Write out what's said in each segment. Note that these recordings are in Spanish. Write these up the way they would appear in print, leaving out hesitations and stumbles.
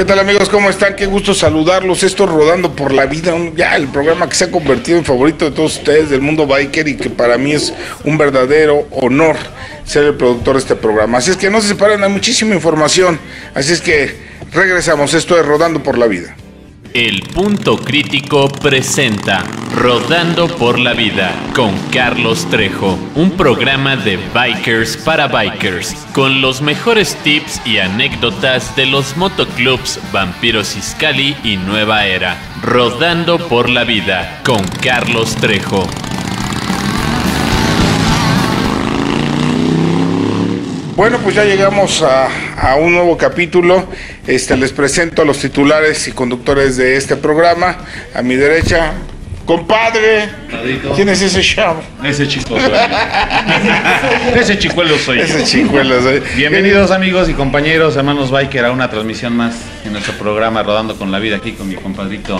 ¿Qué tal, amigos? ¿Cómo están? Qué gusto saludarlos. Esto es Rodando por la Vida, ya el programa que se ha convertido en favorito de todos ustedes del mundo biker y que para mí es un verdadero honor ser el productor de este programa. Así es que no se separen, hay muchísima información. Así es que regresamos. Esto es Rodando por la Vida. El Punto Crítico presenta Rodando por la Vida con Carlos Trejo, un programa de bikers para bikers, con los mejores tips y anécdotas de los motoclubs Vampiros Iscali y Nueva Era. Rodando por la Vida con Carlos Trejo. Bueno, pues ya llegamos a un nuevo capítulo. Les presento a los titulares y conductores de este programa. A mi derecha, compadre. ¿Quién es ese chavo? Ese chico soy. Ese chicuelo soy. Ese chicuelo soy. Bienvenidos, amigos y compañeros, hermanos biker, a una transmisión más en nuestro programa Rodando con la Vida, aquí con mi compadrito,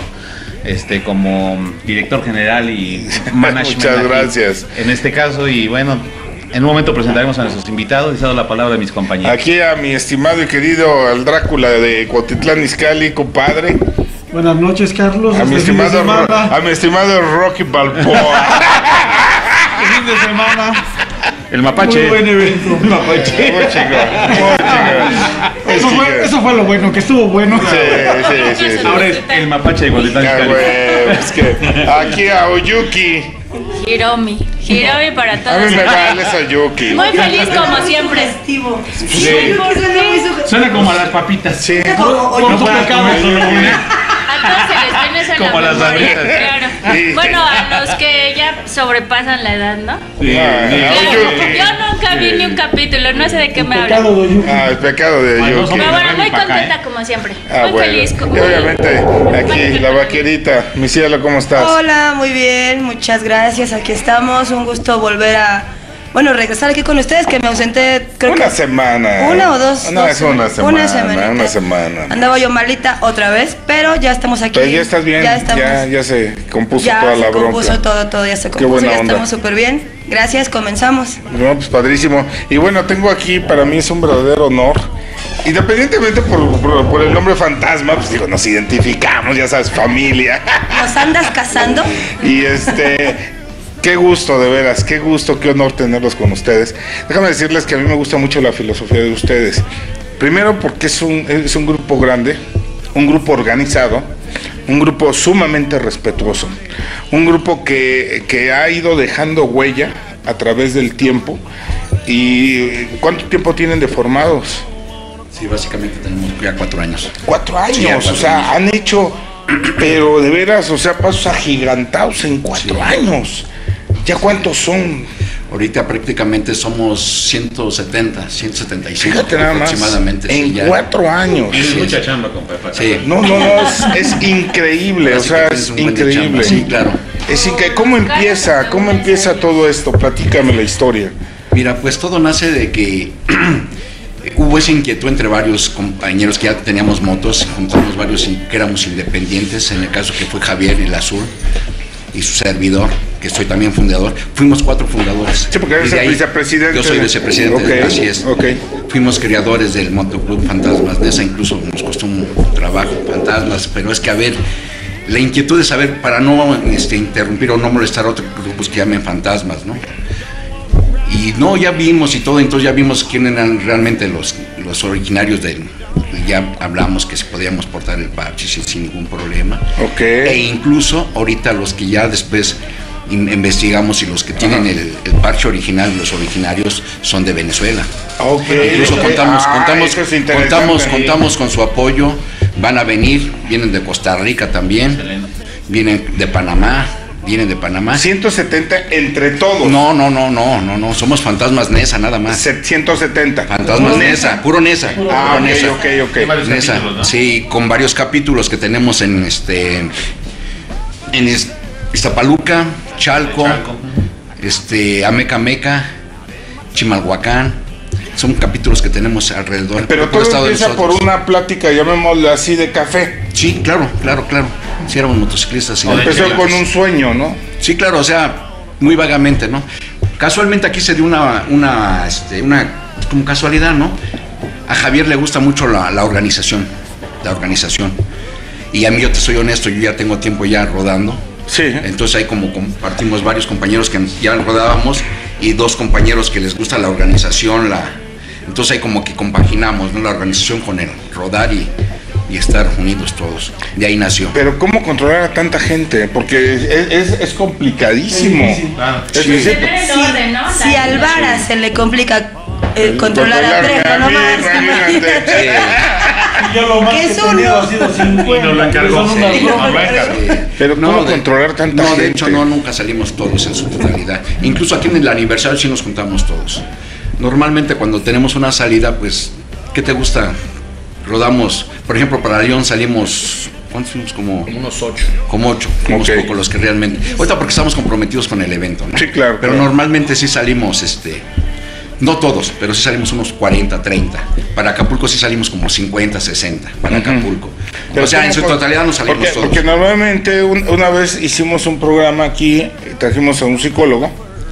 como director general y management. Muchas gracias. En este caso, y bueno, en un momento presentaremos a nuestros invitados y cedo la palabra a mis compañeros. Aquí a mi estimado y querido al Drácula de Cuautitlán Izcalli, compadre. Buenas noches, Carlos. A mi estimado Rocky Balboa. Fin de semana. El mapache. Muy buen evento. El mapache. Muy chingón. Eso fue lo bueno, que estuvo bueno. Sí. Ahora es el mapache de Cuautitlán Izcalli. Es que aquí a Oyuki. Hiromi para todos. A mí me vale esa Oyuki. Muy feliz como siempre. Sí. Suena como a las papitas. Sí. No puedes comer solo una. A todos se les viene esa Como la las memoria, abejas. claro. Sí. Bueno, a los que ya sobrepasan la edad, ¿no? Sí. Oyuki. Yo nunca vi ni un capítulo, no sé de qué me Pecado hablan. de Oyuki. El pecado de Oyuki. Pero bueno, muy Ven pa' acá, contenta como siempre. Muy Bueno. feliz. Y obviamente aquí la vaquerita. Mi cielo, ¿cómo estás? Hola, muy bien, muchas gracias, aquí estamos, un gusto volver a, regresar aquí con ustedes, que me ausenté, creo Una que semana. una o dos, No, dos es una semana. una semanita. Una semana. Andaba yo malita otra vez, pero ya estamos aquí. Pero ya estás bien, ya estamos. ya se compuso Ya toda se la bronca. compuso todo, ya se Qué compuso, buena ya onda. estamos súper bien. Gracias, comenzamos. No, pues padrísimo. Y bueno, tengo aquí, para mí es un verdadero honor. Independientemente por el nombre fantasma, pues digo, nos identificamos, ya sabes, familia. ¿Nos andas casando? Y qué gusto, de veras, qué gusto, qué honor tenerlos con ustedes. Déjame decirles que a mí me gusta mucho la filosofía de ustedes. Primero porque es un grupo grande, un grupo organizado, un grupo sumamente respetuoso, un grupo que ha ido dejando huella a través del tiempo. ¿Y cuánto tiempo tienen de formados? Sí, básicamente tenemos ya 4 años. 4 años, Sí, ya 4 o sea, años. han hecho, pero de veras, o sea, pasos agigantados en 4 años. ¿Ya cuántos son? Ahorita prácticamente somos 175 Fíjate nada más, aproximadamente. en sí, ya. 4 años. Tienes mucha chamba, compadre. Sí. No, es increíble, o sea, Básicamente es un buen de increíble. chamba, sí, claro. Es increíble. ¿Cómo empieza todo esto? Platícame la historia. Mira, pues todo nace de que hubo esa inquietud entre varios compañeros que ya teníamos motos, juntamos varios que éramos independientes, en el caso que fue Javier, el Azul, y su servidor, que soy también fundador. Fuimos 4 fundadores. Sí, porque eres Y de el ahí, vicepresidente. Yo soy vicepresidente, Ok, así es. ok. Fuimos creadores del Motoclub Fantasmas Nesa, incluso nos costó un trabajo, Fantasmas, pero es que a ver, la inquietud de saber, para no interrumpir o no molestar a otros grupos que llamen fantasmas, ¿no? Y no, ya vimos y todo, entonces ya vimos quiénes eran realmente los originarios del... Ya hablamos que podíamos portar el parche sin ningún problema. Ok. E incluso ahorita los que ya después investigamos y los que tienen el parche original, los originarios, son de Venezuela. Ok. Incluso Eso es interesante. contamos con su apoyo. Van a venir, vienen de Costa Rica también, vienen de Panamá. 170 entre todos. No, somos Fantasmas Nesa nada más. 170. Fantasmas Nesa, puro Nesa. Ah, puro Nesa. ok. Varios Nesa, capítulos, ¿no? sí, con varios capítulos que tenemos en Iztapaluca, Chalco, Amecameca, Chimalhuacán. Son capítulos que tenemos alrededor. Pero por todo de empieza por nosotros. una plática, llamémosle así, de café. Sí, claro. Sí, éramos motociclistas. Sí, Empezó con un sueño, ¿no? Sí, claro, o sea, muy vagamente, ¿no? Casualmente aquí se dio una como casualidad, ¿no? A Javier le gusta mucho la organización. la organización. Y a mí, yo te soy honesto, yo ya tengo tiempo ya rodando. Sí. Entonces ahí como compartimos varios compañeros que ya rodábamos y 2 compañeros que les gusta la organización, entonces ahí como que compaginamos, ¿no? La organización con el rodar y estar unidos todos. De ahí nació. Pero ¿cómo controlar a tanta gente? Porque es complicadísimo. Sí, Sí, sí. Tener el orden, ¿no? Si al Vara se le complica controlar a Trejo, no más. imagínate. Yo lo más ¿Qué que he es tenido uno? ha sido 50. Y nos lo encargó. Son unas Sí, bromas. nos lo encargó. Pero ¿cómo controlar tanta no, gente? de hecho no, nunca salimos todos en su totalidad. Incluso aquí en el aniversario sí nos juntamos todos. Normalmente cuando tenemos una salida, pues, ¿qué te gusta? Rodamos, por ejemplo, para León salimos, ¿cuántos fuimos? Como Unos 8. Como 8, fuimos Ok. pocos los que realmente. Ahorita porque estamos comprometidos con el evento, ¿no? Sí, claro, Pero claro. normalmente sí salimos, no todos, pero sí salimos unos 40, 30. Para Acapulco sí salimos como 50, 60, para Acapulco. Pero o sea, en ¿cómo su totalidad nos salimos todos. Porque normalmente una vez hicimos un programa aquí, trajimos a un psicólogo,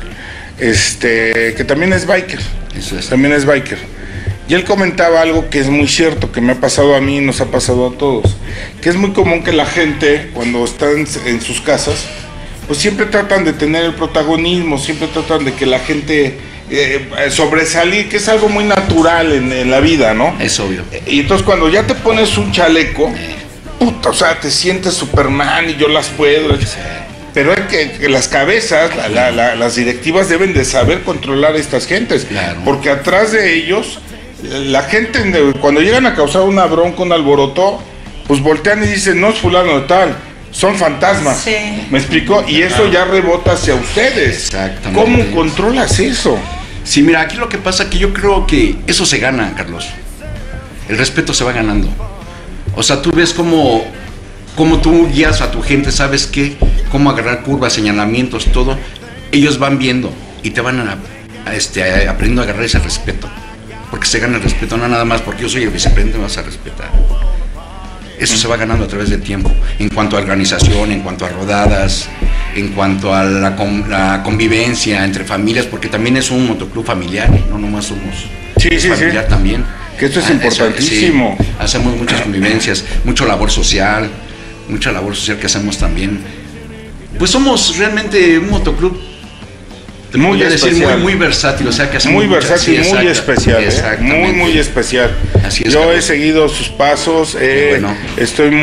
que también es biker. Eso es. También es biker. Y él comentaba algo que es muy cierto, que me ha pasado a mí y nos ha pasado a todos, que es muy común que la gente, cuando están en sus casas, pues siempre tratan de tener el protagonismo, siempre tratan de que la gente sobresalir, que es algo muy natural en la vida, ¿no? Es obvio. Y entonces cuando ya te pones un chaleco, puta, o sea, te sientes Superman y yo las puedo. Pero hay que las cabezas, las directivas deben de saber controlar a estas gentes. Claro. Porque atrás de ellos, la gente, cuando llegan a causar una bronca, un alboroto, pues voltean y dicen, no es fulano de tal, son fantasmas. Sí. ¿Me explico? Y eso ya rebota hacia ustedes. Exactamente. ¿Cómo controlas eso? Sí, mira, aquí lo que pasa es que yo creo que eso se gana, Carlos. El respeto se va ganando. O sea, tú ves cómo tú guías a tu gente, ¿sabes qué? Cómo agarrar curvas, señalamientos, todo. Ellos van viendo y te van aprendiendo a agarrar ese respeto. Porque se gana el respeto, no nada más porque yo soy el vicepresidente, me vas a respetar. Eso se va ganando a través del tiempo. En cuanto a organización, en cuanto a rodadas, en cuanto a la convivencia entre familias, porque también es un motoclub familiar, no nomás somos familiar también. Que esto es importantísimo. Sí, hacemos muchas convivencias, mucha labor social que hacemos también. Pues somos realmente un motoclub muy especial, muy versátil, o sea que hacemos muy versátil, muy especial, muy especial. Así es, yo Carlos. he seguido sus pasos, Bueno. estoy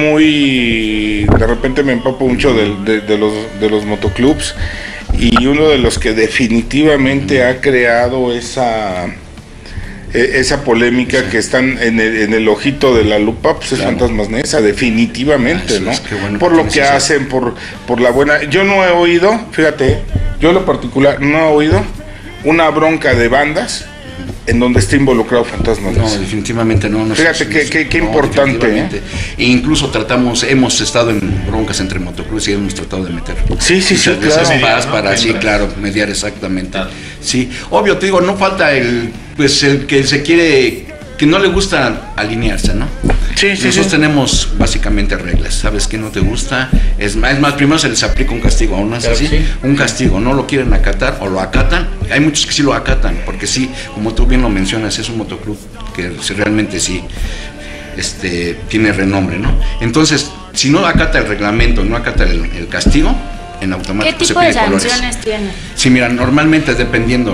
de repente me empapo mucho de los motoclubs, y uno de los que definitivamente ha creado esa polémica que están en el ojito de la lupa, pues es Claro. Fantasmas Nesa, definitivamente, Eso ¿no? es, qué bueno Por que lo tienes que eso. hacen, por la buena. Yo no he oído, fíjate, yo en lo particular no he oído una bronca de bandas en donde esté involucrado Fantasmas No, Nesa. definitivamente no. Fíjate qué importante, definitivamente. E incluso hemos estado en broncas entre motoclubs y hemos tratado de meter. Sí, Muchas veces claro. paz para sí, claro, mediar exactamente. Sí, obvio, te digo, no falta el que se quiere, que no le gusta alinearse, ¿no? Sí, Nosotros tenemos básicamente reglas. ¿Sabes qué no te gusta? Es más, primero se les aplica un castigo, aún no es Claro así. que sí. Un castigo, no lo quieren acatar o lo acatan. Hay muchos que sí lo acatan, porque sí, como tú bien lo mencionas, es un motoclub que realmente sí tiene renombre, ¿no? Entonces, si no acata el reglamento, no acata el castigo, en ¿Qué automático se tipo de pide colores. sanciones tiene? Sí, mira, normalmente dependiendo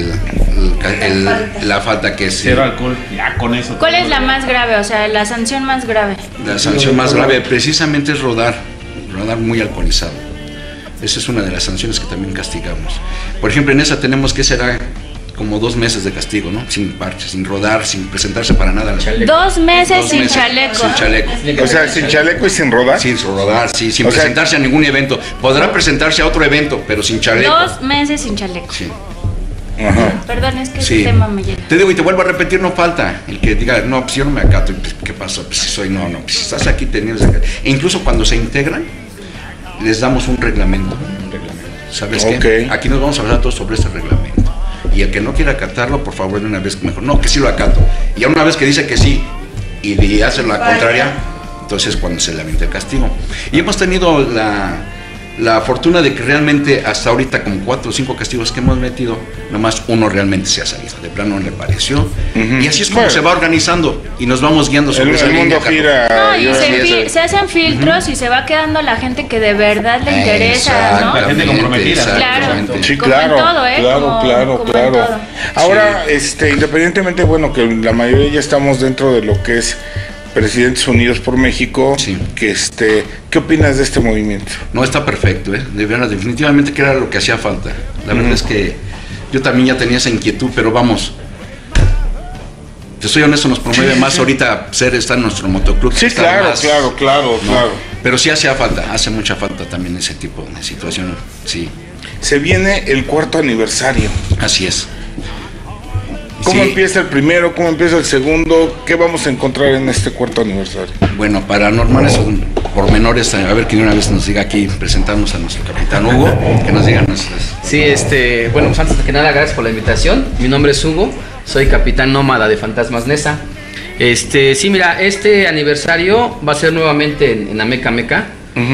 la falta que es. Cero alcohol, ya con eso. ¿Cuál es la más grave? O sea, la sanción más grave. La sanción más grave precisamente es rodar muy alcoholizado. Esa es una de las sanciones que también castigamos. Por ejemplo, en esa tenemos que será como 2 meses de castigo, ¿no? Sin parche, sin rodar, sin presentarse para nada. 2 meses 2 sin meses chaleco. Sin chaleco. O sea, sin chaleco y sin rodar. Sin rodar, sí, sin O sea, presentarse a ningún evento. Podrá presentarse a otro evento, pero sin chaleco. 2 meses sin chaleco. Sí. Ajá. Perdón, es que Sí. ese tema me llena. Te digo y te vuelvo a repetir, no falta el que diga, no, pues yo no me acato. Pues, ¿qué pasó? Pues si soy, no, pues si estás aquí teniendo. E incluso cuando se integran, les damos un reglamento. ¿Sabes Ok. qué? Aquí nos vamos a hablar todos sobre este reglamento. Y el que no quiera acatarlo, por favor, de una vez mejor. No, que sí lo acato. Y ya una vez que dice que sí y hace la contraria, entonces cuando se le avienta el castigo. Y hemos tenido la fortuna de que realmente hasta ahorita, como 4 o 5 castigos que hemos metido, nomás uno realmente se ha salido. De plano le pareció. Y así es como se va organizando y nos vamos guiando sobre esa línea. El mundo gira. No, y se hacen filtros y se va quedando la gente que de verdad le interesa, ¿no? La gente comprometida. Claro. Sí, Como claro, en todo, ¿eh? claro. Como en todo. Ahora, independientemente, bueno, que la mayoría ya estamos dentro de lo que es Presidentes Unidos por México, Sí. ¿Qué opinas de este movimiento? No, está perfecto, de verdad, definitivamente que era lo que hacía falta. La verdad es que yo también ya tenía esa inquietud, pero vamos, te soy honesto, nos promueve más ahorita estar en nuestro motoclub. Sí, estar claro, más, claro. Pero sí hacía falta, hace mucha falta también ese tipo de situación, sí, Se viene el 4º aniversario. así es. ¿Cómo Sí. empieza el primero? ¿Cómo empieza el segundo? ¿Qué vamos a encontrar en este 4º aniversario? Bueno, paranormales pormenores, a ver que de una vez nos diga aquí, presentamos a nuestro capitán Hugo, que nos diga nuestras... Sí, bueno, pues antes de que nada, gracias por la invitación. Mi nombre es Hugo, soy capitán nómada de Fantasmas Nesa. Sí, mira, este aniversario va a ser nuevamente en Ameca Meca.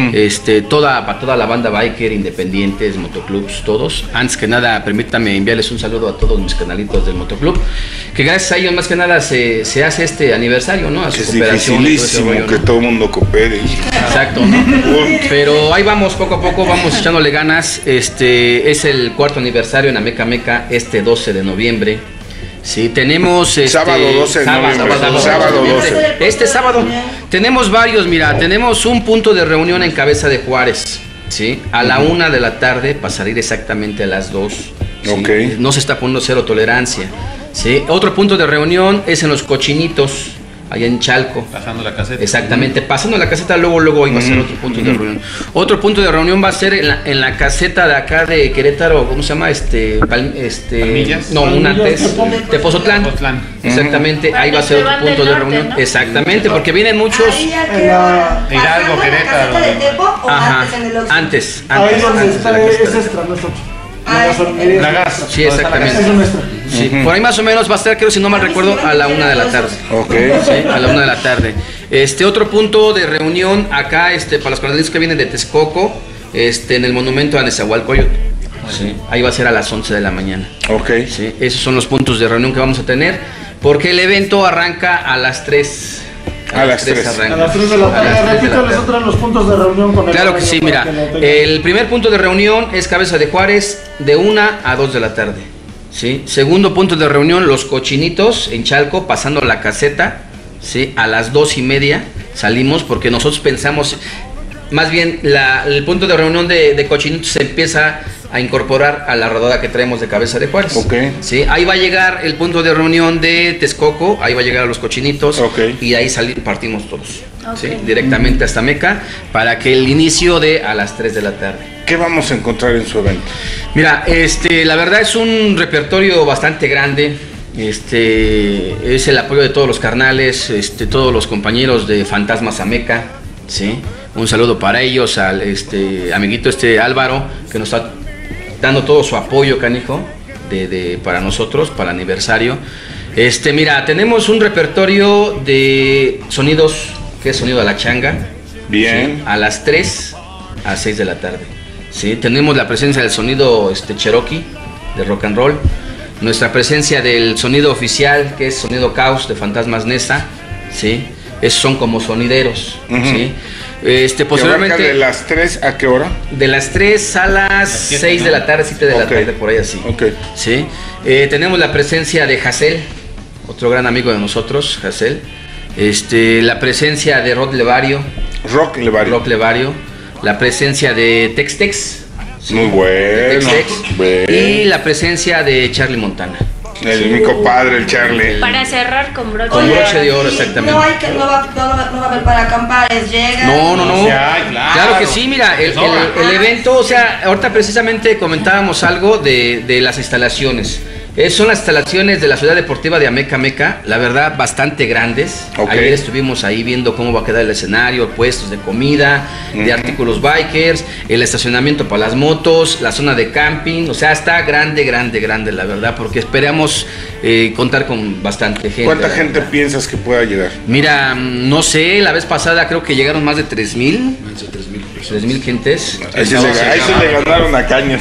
Para toda la banda biker, independientes, motoclubs, todos. Antes que nada, permítame enviarles un saludo a todos mis canalitos del motoclub, que gracias a ellos más que nada se hace este aniversario, ¿no? A su Es cooperación y todo ese dificilísimo rollo, ¿no? que todo el mundo coopere. Exacto, ¿no? Pero ahí vamos, poco a poco, vamos echándole ganas. Es el 4º aniversario en Ameca Meca, 12 de noviembre. Sí, tenemos Sábado 12 de noviembre. Sábado 12. Este sábado tenemos varios, mira, tenemos un punto de reunión en Cabeza de Juárez, ¿sí? A la 1 de la tarde, para salir exactamente a las 2. ¿sí? Ok. No se está poniendo cero tolerancia, ¿sí? Otro punto de reunión es en Los Cochinitos, allá en Chalco. Pasando la caseta. Exactamente, pasando la caseta, luego iba a ser otro punto de reunión. Otro punto de reunión va a ser en la caseta de acá de Querétaro, ¿cómo se llama? Palmillas. No, una Tepozotlán. Tepozotlán. Exactamente, ahí va a ser otro Van del punto de norte, reunión. ¿no? Exactamente, porque vienen muchos. Hidalgo, Querétaro. Ajá, antes Ahí de donde la está, caseta. es extra, no es otro. La gasolinería. La gas. Sí, exactamente. Es nuestra. Sí, por ahí más o menos va a estar, creo, si no mal recuerdo, a la 1 de la tarde. Ok. Sí, a la 1 de la tarde. Otro punto de reunión acá, para los canadienses que vienen de Texcoco, en el monumento a Nezahualcóyotl. Sí, ahí va a ser a las 11 de la mañana. Ok. Sí, esos son los puntos de reunión que vamos a tener, porque el evento arranca a las 3. A las 3. arranca. A las 3 de la A las 3 de tarde. la Repítales tarde. otra vez los puntos de reunión con el Claro que sí, mira, para que lo tengan. el primer punto de reunión es Cabeza de Juárez de 1 a 2 de la tarde. ¿Sí? Segundo punto de reunión, Los Cochinitos en Chalco, pasando la caseta, ¿sí? A las 2:30 salimos porque nosotros pensamos, más bien el punto de reunión de Cochinitos se empieza a incorporar a la rodada que traemos de Cabeza de Juárez. Ok. ¿Sí? Ahí va a llegar el punto de reunión de Texcoco, ahí va a llegar a Los Cochinitos, Ok. y ahí partimos todos. Ok. ¿Sí? Directamente hasta Meca para que el inicio de a las 3 de la tarde. ¿Qué vamos a encontrar en su evento? Mira, la verdad es un repertorio bastante grande. Es el apoyo de todos los carnales, todos los compañeros de Fantasmas Ameca, ¿sí? Un saludo para ellos, al amiguito Álvaro, que nos está dando todo su apoyo, canijo, para nosotros, para el aniversario. Mira, tenemos un repertorio de sonidos, que es sonido a la changa. Bien. ¿sí? A las 3 a 6 de la tarde. ¿sí? Tenemos la presencia del sonido Cherokee, de rock and roll. Nuestra presencia del sonido oficial, que es sonido caos de Fantasmas Nesa. ¿sí? Esos son como sonideros. Ujú. ¿sí? ¿Que Posteriormente, abarca de las 3 a qué hora? de las 3 a las 6 de la tarde, 7 de la Ok. tarde, por ahí así. Ok. ¿sí? Tenemos la presencia de Hassel, otro gran amigo de nosotros, Hassel. La presencia de Rod Levario, Rock Levario. la presencia de Tex-Tex, ¿sí? Muy bueno. Tex-Tex, Bueno. y la presencia de Charlie Montana. Mi compadre, el Charlie. Para cerrar con broche. Con broche de oro, exactamente. No va a haber para acampar, llega. No. Sí hay, Claro que sí, mira, el evento, o sea, ahorita precisamente comentábamos algo de las instalaciones. Son las instalaciones de la Ciudad Deportiva de Ameca Meca, la verdad bastante grandes. Okay. Ayer estuvimos ahí viendo cómo va a quedar el escenario, puestos de comida, de artículos bikers, el estacionamiento para las motos, la zona de camping. O sea, está grande, la verdad, porque esperamos contar con bastante gente. ¿Cuánta gente piensas que pueda llegar? Mira, no sé, la vez pasada creo que llegaron más de 3,000. 3,000 gentes. Ahí sí le ganaron a Cañas.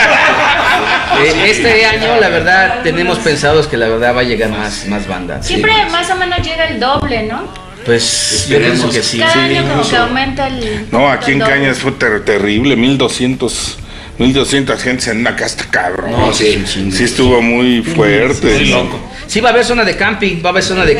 Este año, la verdad, tenemos pensados que la verdad va a llegar más banda. Siempre más o menos llega el doble, ¿no? Pues yo pienso que sí. Cada año como que aumenta el... No, aquí en el doble. Cañas fue terrible, 1,200 gentes en una casta, cabrón. No, sí. Sí estuvo muy fuerte. Muy loco. Sí, va a haber zona de camping, Ahora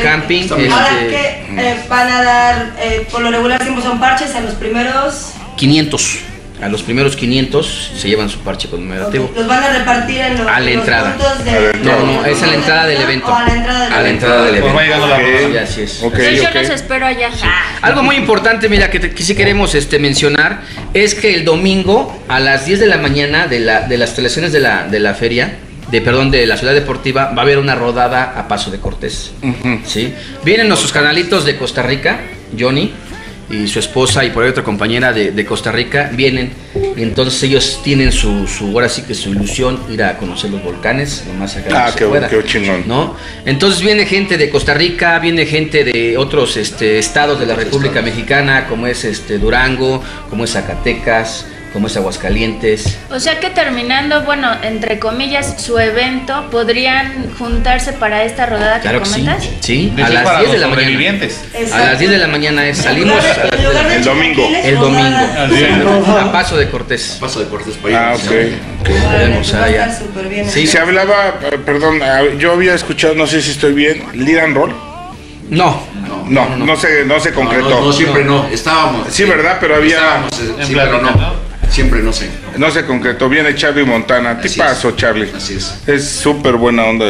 que van a dar, por lo regular siempre son parches a los primeros... 500. A los primeros 500 se llevan su parche conmemorativo. Los van a repartir en los, A la entrada. puntos de... No, es a la entrada del evento. O a la entrada del A la evento. entrada del evento. Va llegando la Ok. Sí, así es. Ok, Entonces ok. yo los espero allá. Algo muy importante, mira, que sí queremos mencionar, es que el domingo a las 10 de la mañana de las instalaciones de la feria, de la Ciudad Deportiva, va a haber una rodada a Paso de Cortés. ¿Sí? Vienen nuestros canalitos de Costa Rica, Johnny y su esposa y por ahí otra compañera de Costa Rica, vienen y entonces ellos tienen ahora sí que su ilusión, ir a conocer los volcanes, lo más acá que se pueda, qué chingón. ¿no? Entonces viene gente de Costa Rica, viene gente de otros estados de la República Mexicana, como es Durango, como es Zacatecas, como es Aguascalientes. O sea que terminando, bueno, entre comillas, su evento, ¿podrían juntarse para esta rodada que Claro que sí, comentas? sí, De a hecho, las para 10 de los la mañana. sobrevivientes. A las 10 de la mañana salimos a las 10 de la mañana. El domingo. El domingo. A Paso de Cortés. Paso de Cortés para Ah, allá. ok. Podemos Va a allá. estar súper bien. Sí, Se hablaba, perdón, yo había escuchado, no sé si estoy bien, lead and roll. No, No se concretó. No, siempre no. Estábamos. Sí, ¿verdad? Pero había... Estábamos, En sí, pero plática, no. ¿no? Siempre no sé. No se concretó. Viene Charlie Montana. Así Tipazo, es. Charlie. Así es. Es súper buena onda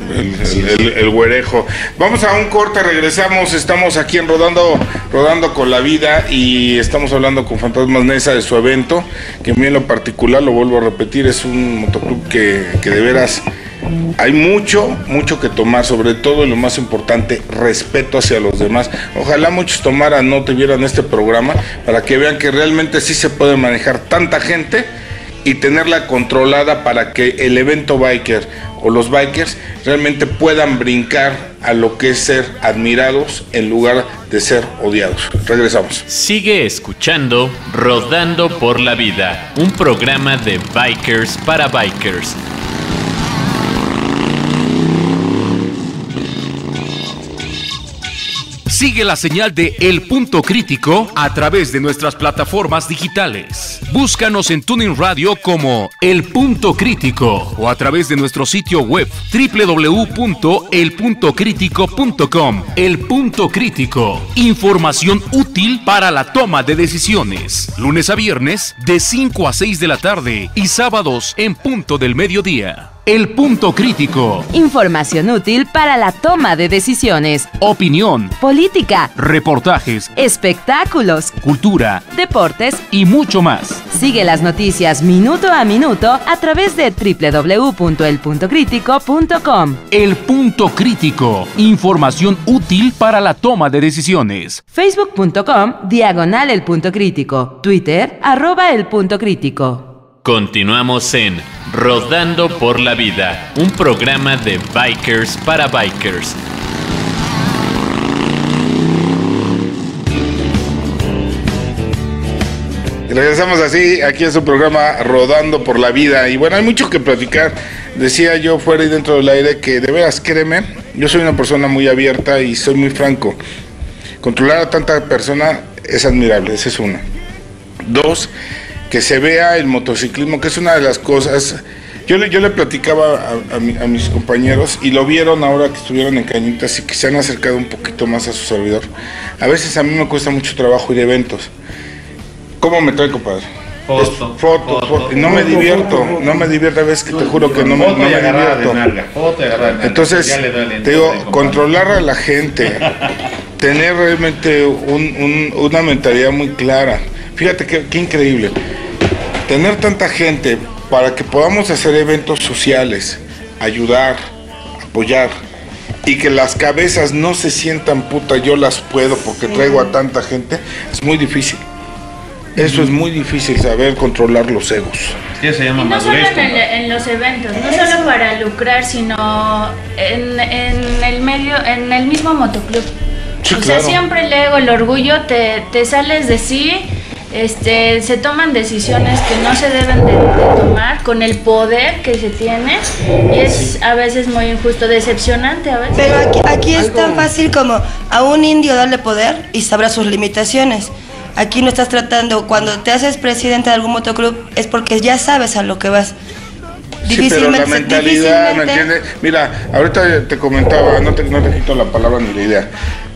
el güerejo. Vamos a un corte, regresamos. Estamos aquí en Rodando con la Vida y estamos hablando con Fantasmas Nesa de su evento, que a mí en lo particular, lo vuelvo a repetir, es un motoclub que de veras hay mucho que tomar, sobre todo y lo más importante, respeto hacia los demás. Ojalá muchos tomaran nota y vieran este programa para que vean que realmente sí se puede manejar tanta gente y tenerla controlada para que el evento biker o los bikers realmente puedan brincar a lo que es ser admirados en lugar de ser odiados. Regresamos. Sigue escuchando Rodando por la Vida, un programa de bikers para bikers. Sigue la señal de El Punto Crítico a través de nuestras plataformas digitales. Búscanos en TuneIn Radio como El Punto Crítico o a través de nuestro sitio web www.elpuntocritico.com. El Punto Crítico. Información útil para la toma de decisiones. Lunes a viernes de 5 a 6 de la tarde y sábados en punto del mediodía. El Punto Crítico. Información útil para la toma de decisiones. Opinión, Política, reportajes, espectáculos, cultura deportes. y mucho más. Sigue las noticias minuto a minuto a través de www.elpuntocritico.com. El Punto Crítico. Información útil para la toma de decisiones. Facebook.com/El Punto Crítico. Twitter @El Punto Crítico. Continuamos en Rodando por la Vida, un programa de bikers para bikers. Y regresamos así, aquí en su programa Rodando por la Vida. Y bueno, hay mucho que platicar. Decía yo fuera y dentro del aire que de veras, créeme, yo soy una persona muy abierta y soy muy franco. Controlar a tanta persona es admirable, esa es una. Dos, que se vea el motociclismo, que es una de las cosas. Yo le platicaba a mis compañeros y lo vieron ahora que estuvieron en Cañitas y que se han acercado un poquito más a su servidor. A veces a mí me cuesta mucho trabajo ir a eventos. ¿Cómo me trae, compadre? Foto. Y no me divierto a veces que te juro que no me divierto. Entonces, te digo, controlar a la gente, tener realmente una mentalidad muy clara. Fíjate qué increíble. Tener tanta gente para que podamos hacer eventos sociales, ayudar, apoyar, y que las cabezas no se sientan puta, yo las puedo porque traigo a tanta gente, es muy difícil. Eso es muy difícil, saber controlar los egos. ¿Qué se llama Y no solo madurez? en los eventos, no solo para lucrar, sino en el medio, en el mismo motoclub. Sí, o sea, claro. siempre el ego, el orgullo, te sales de sí, se toman decisiones que no se deben de tomar con el poder que se tiene, y es a veces muy injusto, decepcionante a veces. Pero aquí es tan fácil como a un indio darle poder y sabrá sus limitaciones. Aquí no estás tratando, cuando te haces presidente de algún motoclub, es porque ya sabes a lo que vas. Sí, pero la mentalidad, ¿me entiendes? Mira, ahorita te comentaba, no te quito la palabra ni la idea,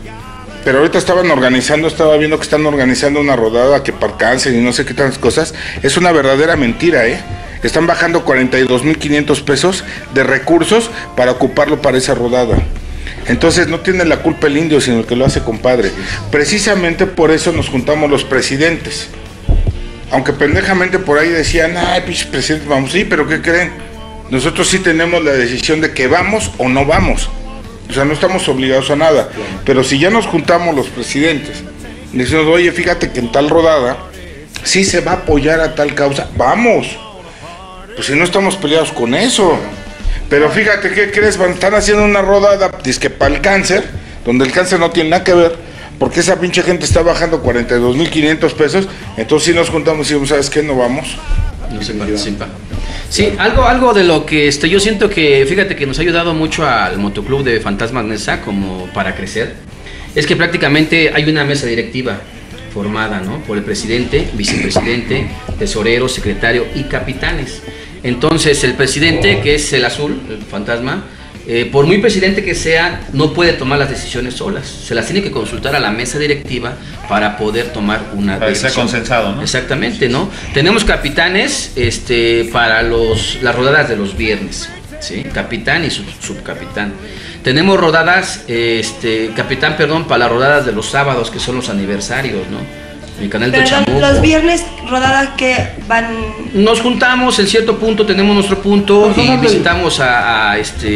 pero ahorita estaba viendo que están organizando una rodada que para cáncer y no sé qué tantas cosas. Es una verdadera mentira, Están bajando 42,500 pesos de recursos para ocuparlo para esa rodada. Entonces no tiene la culpa el indio, sino el que lo hace, compadre. Precisamente por eso nos juntamos los presidentes. Aunque pendejamente por ahí decían, ay, pinche presidente, vamos, sí, pero ¿qué creen? Nosotros sí tenemos la decisión de que vamos o no vamos. O sea, no estamos obligados a nada. Pero si ya nos juntamos los presidentes y decimos, oye, fíjate que en tal rodada sí se va a apoyar a tal causa, vamos. Pues si no estamos peleados con eso. Pero fíjate, ¿qué crees? Están haciendo una rodada, dizque para el cáncer, donde el cáncer no tiene nada que ver, porque esa pinche gente está bajando 42,500 pesos, entonces si nos juntamos y decimos, ¿sabes qué? No vamos. No se participa. Sí, algo de lo que yo siento que, fíjate que nos ha ayudado mucho al motoclub de Fantasmas Nesa como para crecer, es que prácticamente hay una mesa directiva formada, ¿no?, por el presidente, vicepresidente, tesorero, secretario y capitanes. Entonces el presidente, que es el azul, el fantasma, por muy presidente que sea, no puede tomar las decisiones solas. Se las tiene que consultar a la mesa directiva para poder tomar una para decisión. que sea consensado, ¿no? Exactamente, ¿no? Tenemos capitanes para las rodadas de los viernes, ¿sí? Capitán y subcapitán. Tenemos rodadas, capitán, para las rodadas de los sábados, que son los aniversarios, ¿no? Mi canal de Chamuco. Los viernes, rodadas que van... Nos juntamos en cierto punto, tenemos nuestro punto y visitamos a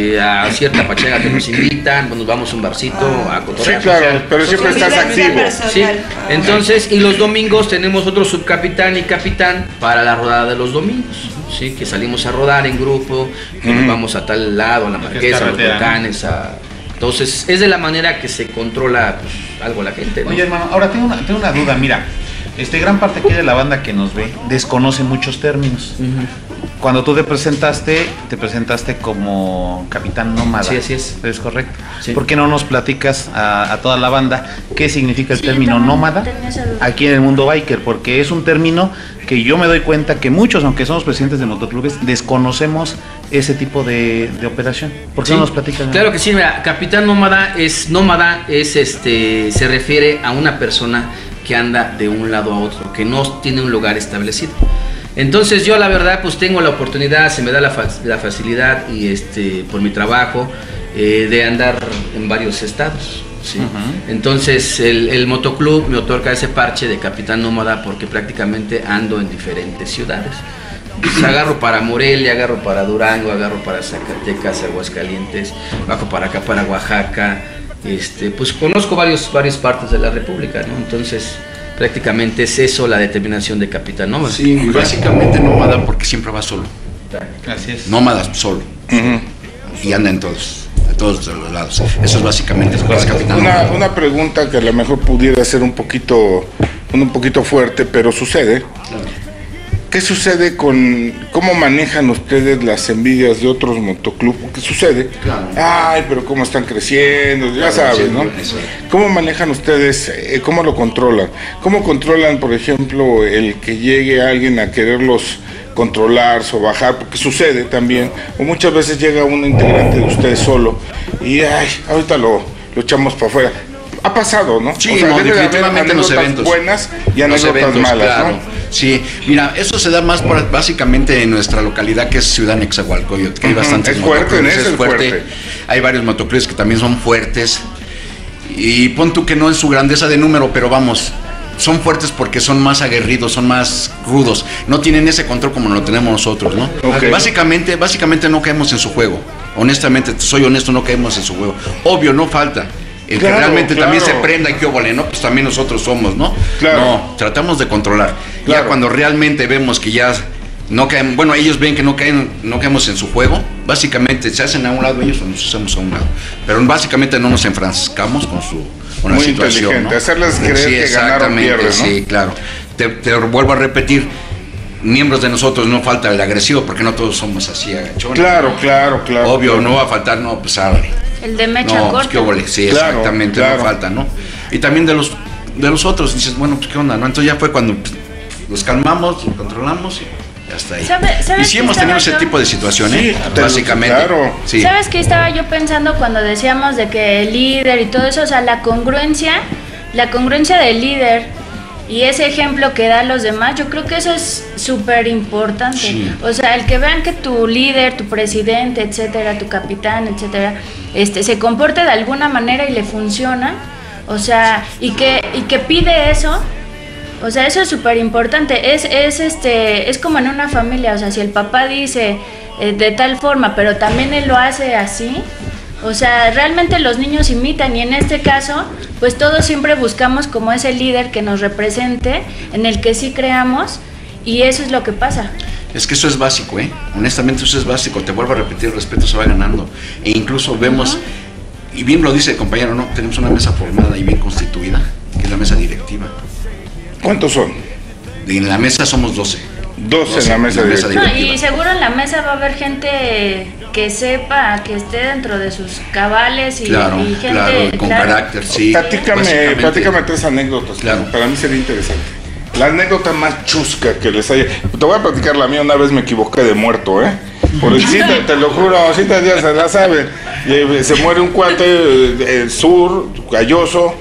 cierta pachanga que nos invitan, nos vamos a un barcito a cotorrear. Sí, claro, pero siempre estás activo. Sí, entonces, y los domingos tenemos otro subcapitán y capitán para la rodada de los domingos, ¿sí? Que salimos a rodar en grupo, que nos vamos a tal lado, a la Marquesa, a los volcanes, Entonces, es de la manera que se controla algo la gente, ¿no? Oye, hermano, ahora tengo una duda, mira. Gran parte aquí de la banda que nos ve desconoce muchos términos. Cuando tú te presentaste como capitán nómada. Sí, así es. ¿Es correcto? Sí. ¿Por qué no nos platicas a toda la banda qué significa el término nómada aquí en el mundo biker? Porque es un término que yo me doy cuenta que muchos, aunque somos presidentes de motoclubes, desconocemos ese tipo de operación. ¿Por qué no nos platicas? Claro que sí, mira, capitán nómada se refiere a una persona que anda de un lado a otro, que no tiene un lugar establecido. Entonces yo la verdad pues tengo la oportunidad, se me da la facilidad y por mi trabajo de andar en varios estados, ¿sí? Entonces el motoclub me otorga ese parche de capitán nómada porque prácticamente ando en diferentes ciudades. Pues agarro para Morelia, agarro para Durango, agarro para Zacatecas, Aguascalientes, bajo para acá para Oaxaca. Pues conozco varias partes de la República, ¿no? Entonces prácticamente es eso la determinación de capitán nómada. Sí, básicamente nómada porque siempre va solo. Así es. Nómada solo. Y anda en todos los lados. Eso es básicamente lo que es capitán nómada. Una pregunta que a lo mejor pudiera ser un poquito fuerte, pero sucede. ¿Qué sucede cómo manejan ustedes las envidias de otros motoclubs? ¿Qué sucede? Claro. Ay, pero cómo están creciendo, ya Claro, sabes, sí, ¿no? eso. ¿Cómo manejan ustedes, cómo lo controlan? ¿Cómo controlan, por ejemplo, el que llegue alguien a quererlos controlar, sobajar? Porque sucede también, o muchas veces llega un integrante de ustedes solo y, ay, ahorita lo echamos para afuera. Ha pasado, ¿no? Sí, o sea, no, debe de haber definitivamente en los anécdotas eventos. buenas y Los anécdotas eventos, malas, claro. ¿no? Sí, mira, eso se da más básicamente en nuestra localidad, que es Ciudad Nezahualcóyotl, que hay bastantes es fuerte, motoclubes, es fuerte. Hay varios motoclubes que también son fuertes. Y pon tú que no en su grandeza de número, pero vamos, son fuertes porque son más aguerridos, son más rudos. No tienen ese control como lo tenemos nosotros, ¿no? Okay. Básicamente no caemos en su juego. Honestamente, soy honesto, no caemos en su juego. Obvio, no falta. El que realmente también se prenda y que obole, ¿no? Pues también nosotros somos, ¿no? No, tratamos de controlar. Ya cuando realmente vemos que ya no caen, bueno, ellos ven que no caemos en su juego, básicamente se hacen a un lado ellos o nos hacemos a un lado. Pero básicamente no nos enfrascamos con la situación, ¿no? Hacerles creer que ganaron, pierden, ¿no? Sí, claro. Te vuelvo a repetir, miembros de nosotros no falta el agresivo, porque no todos somos así agachones. Claro. Obvio, no va a faltar, no, pues abre. El de mecha corta. Sí, exactamente, no falta, ¿no? Y también de los otros, dices, bueno, pues qué onda, ¿no? Entonces ya fue cuando los calmamos, los controlamos y hasta ahí. ¿Sabes y sí hemos tenido ese tipo de situaciones, básicamente. Sí. ¿Sabes qué estaba yo pensando cuando decíamos de que el líder y todo eso? O sea, la congruencia del líder y ese ejemplo que da a los demás, yo creo que eso es súper importante. Sí. O sea, el que vean que tu líder, tu presidente, etcétera, tu capitán, etcétera, se comporte de alguna manera y le funciona, o sea, y que pide eso. O sea, eso es súper importante. Es como en una familia, o sea, si el papá dice de tal forma, pero también él lo hace así, o sea, realmente los niños imitan, y en este caso, pues todos siempre buscamos como ese líder que nos represente, en el que sí creamos, y eso es lo que pasa. Es que eso es básico, honestamente eso es básico, te vuelvo a repetir, el respeto se va ganando, e incluso vemos, y bien lo dice el compañero, ¿no? Tenemos una mesa formada y bien constituida, que es la mesa directiva. ¿Cuántos son? En la mesa somos 12. 12 en la mesa directiva. No, y seguro en la mesa va a haber gente que sepa, que esté dentro de sus cabales y gente con carácter, sí. Platícame 3 anécdotas, para mí sería interesante. La anécdota más chusca que les haya... Te voy a platicar la mía, una vez me equivoqué de muerto, Por el cita, te lo juro, cita ya se la saben. Se muere un cuate del sur, Galloso.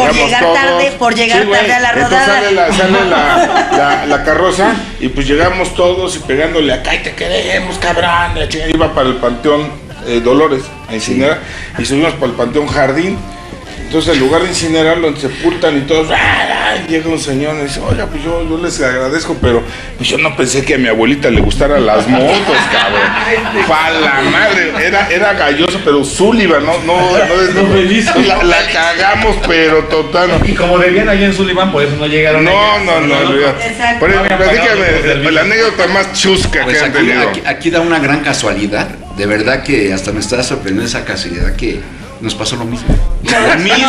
Por llegar tarde a la rodada. Entonces sale la carroza y pues llegamos todos y pegándole acá y te queremos, cabrón. Iba para el Panteón Dolores a incinerar y subimos para el Panteón Jardín. Entonces en lugar de incinerarlo, sepultan y todos, llega un señor y dice, oiga, pues yo les agradezco, pero pues yo no pensé que a mi abuelita le gustaran las motos, cabrón. Pa' la madre, era Galloso, pero Sullivan, la cagamos, pero total. Y como debían allá en Sullivan, por eso no llegaron. No. Por eso, platícame, la anécdota más chusca que han tenido. Aquí da una gran casualidad, de verdad que hasta me está sorprendiendo esa casualidad que nos pasó lo mismo. Lo mismo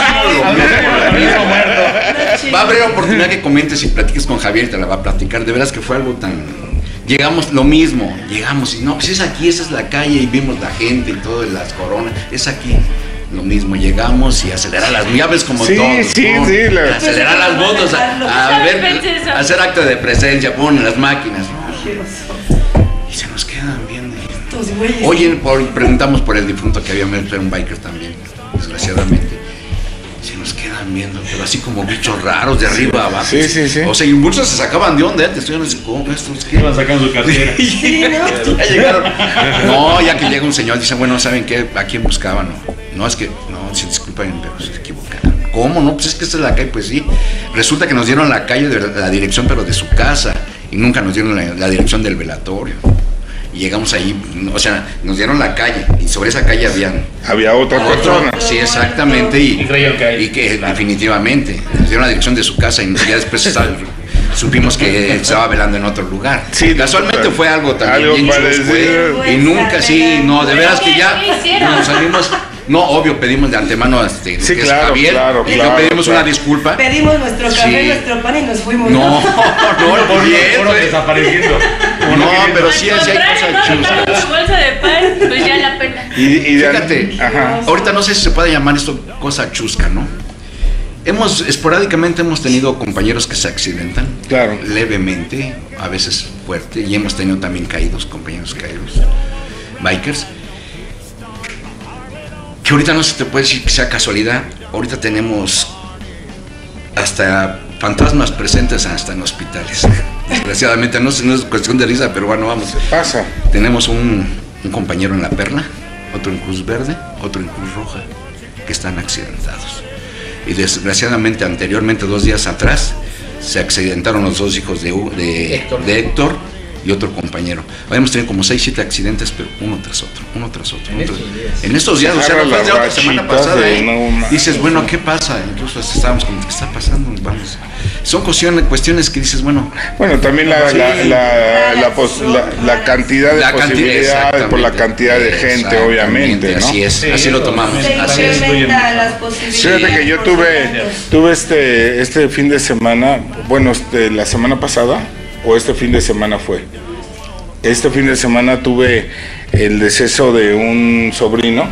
muerto. Va a haber oportunidad que comentes y platiques con Javier y te la va a platicar. De veras que fue algo tan... Llegamos lo mismo. Llegamos y no, pues es aquí, esa es la calle y vimos la gente y todo, las coronas. Es aquí. Lo mismo, llegamos y acelerar las llaves como todos. Acelerar las motos, hacer acto de presencia, ponen las máquinas. Y se nos quedan viendo. Oye, preguntamos por el difunto que había muerto, era un biker también, desgraciadamente. Se nos quedan viendo, pero así como bichos raros de arriba a abajo. Sí. O sea, y muchos se sacaban de onda, te estoy diciendo, ¿cómo estos qué? Iban sacando su cartera. Ya llegaron. No, ya que llega un señor, dice, bueno, ¿saben qué? ¿A quién buscaban? No, es que, no, se disculpan, pero se equivocaron. ¿Cómo? No, pues es que esta es la calle, pues sí. Resulta que nos dieron la calle, la dirección, pero de su casa, y nunca nos dieron la dirección del velatorio. Y llegamos ahí, o sea, nos dieron la calle y sobre esa calle había otra persona. Sí, exactamente, y que definitivamente nos dieron la dirección de su casa y ya después supimos que estaba velando en otro lugar. Sí, casualmente fue algo también bien chusco, y nunca, de veras que ya nos salimos. No, obvio, pedimos de antemano sí, que claro, es Javier, claro, pedimos una disculpa. Pedimos nuestro café, nuestro pan y nos fuimos. No, fueron desapareciendo. No, pero sí hay cosas chuscas. Bolsa de pan, pues ya la pena. Y fíjate, ahorita no sé si se puede llamar esto cosa chusca, ¿no? Esporádicamente hemos tenido compañeros que se accidentan, levemente, a veces fuerte, y hemos tenido también compañeros caídos, bikers. Que ahorita no se te puede decir que sea casualidad, ahorita tenemos hasta fantasmas presentes hasta en hospitales. Desgraciadamente, no es cuestión de risa, pero bueno, vamos. Se pasa. Tenemos un compañero en La Perla, otro en Cruz Verde, otro en Cruz Roja, que están accidentados. Y desgraciadamente, anteriormente, 2 días atrás, se accidentaron los 2 hijos de Héctor, y otro compañero. Habíamos tenido como 6, 7 accidentes, pero uno tras otro. En estos días, o sea, no fue de otra semana pasada, dices, bueno, ¿qué pasa? Incluso estábamos como, ¿qué está pasando? Vamos. Son cuestiones que dices, bueno. Bueno, también la cantidad de posibilidades por la cantidad de gente, obviamente, ¿no? Así es, así lo tomamos. Así es. Fíjate que yo tuve este fin de semana, bueno, la semana pasada, o este fin de semana fue. Este fin de semana tuve el deceso de un sobrino.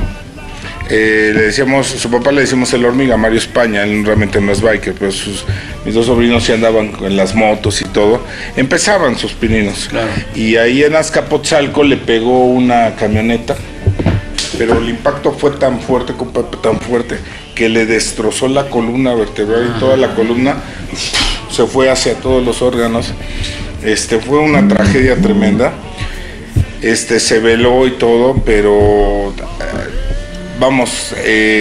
Su papá le decimos el hormiga, Mario España. Él realmente no es biker, pero mis dos sobrinos sí andaban en las motos y todo. Empezaban sus pininos. Claro. Y ahí en Azcapotzalco le pegó una camioneta, pero el impacto fue tan fuerte, que le destrozó la columna vertebral y toda la columna se fue hacia todos los órganos. Fue una tragedia tremenda. Se veló y todo, pero vamos,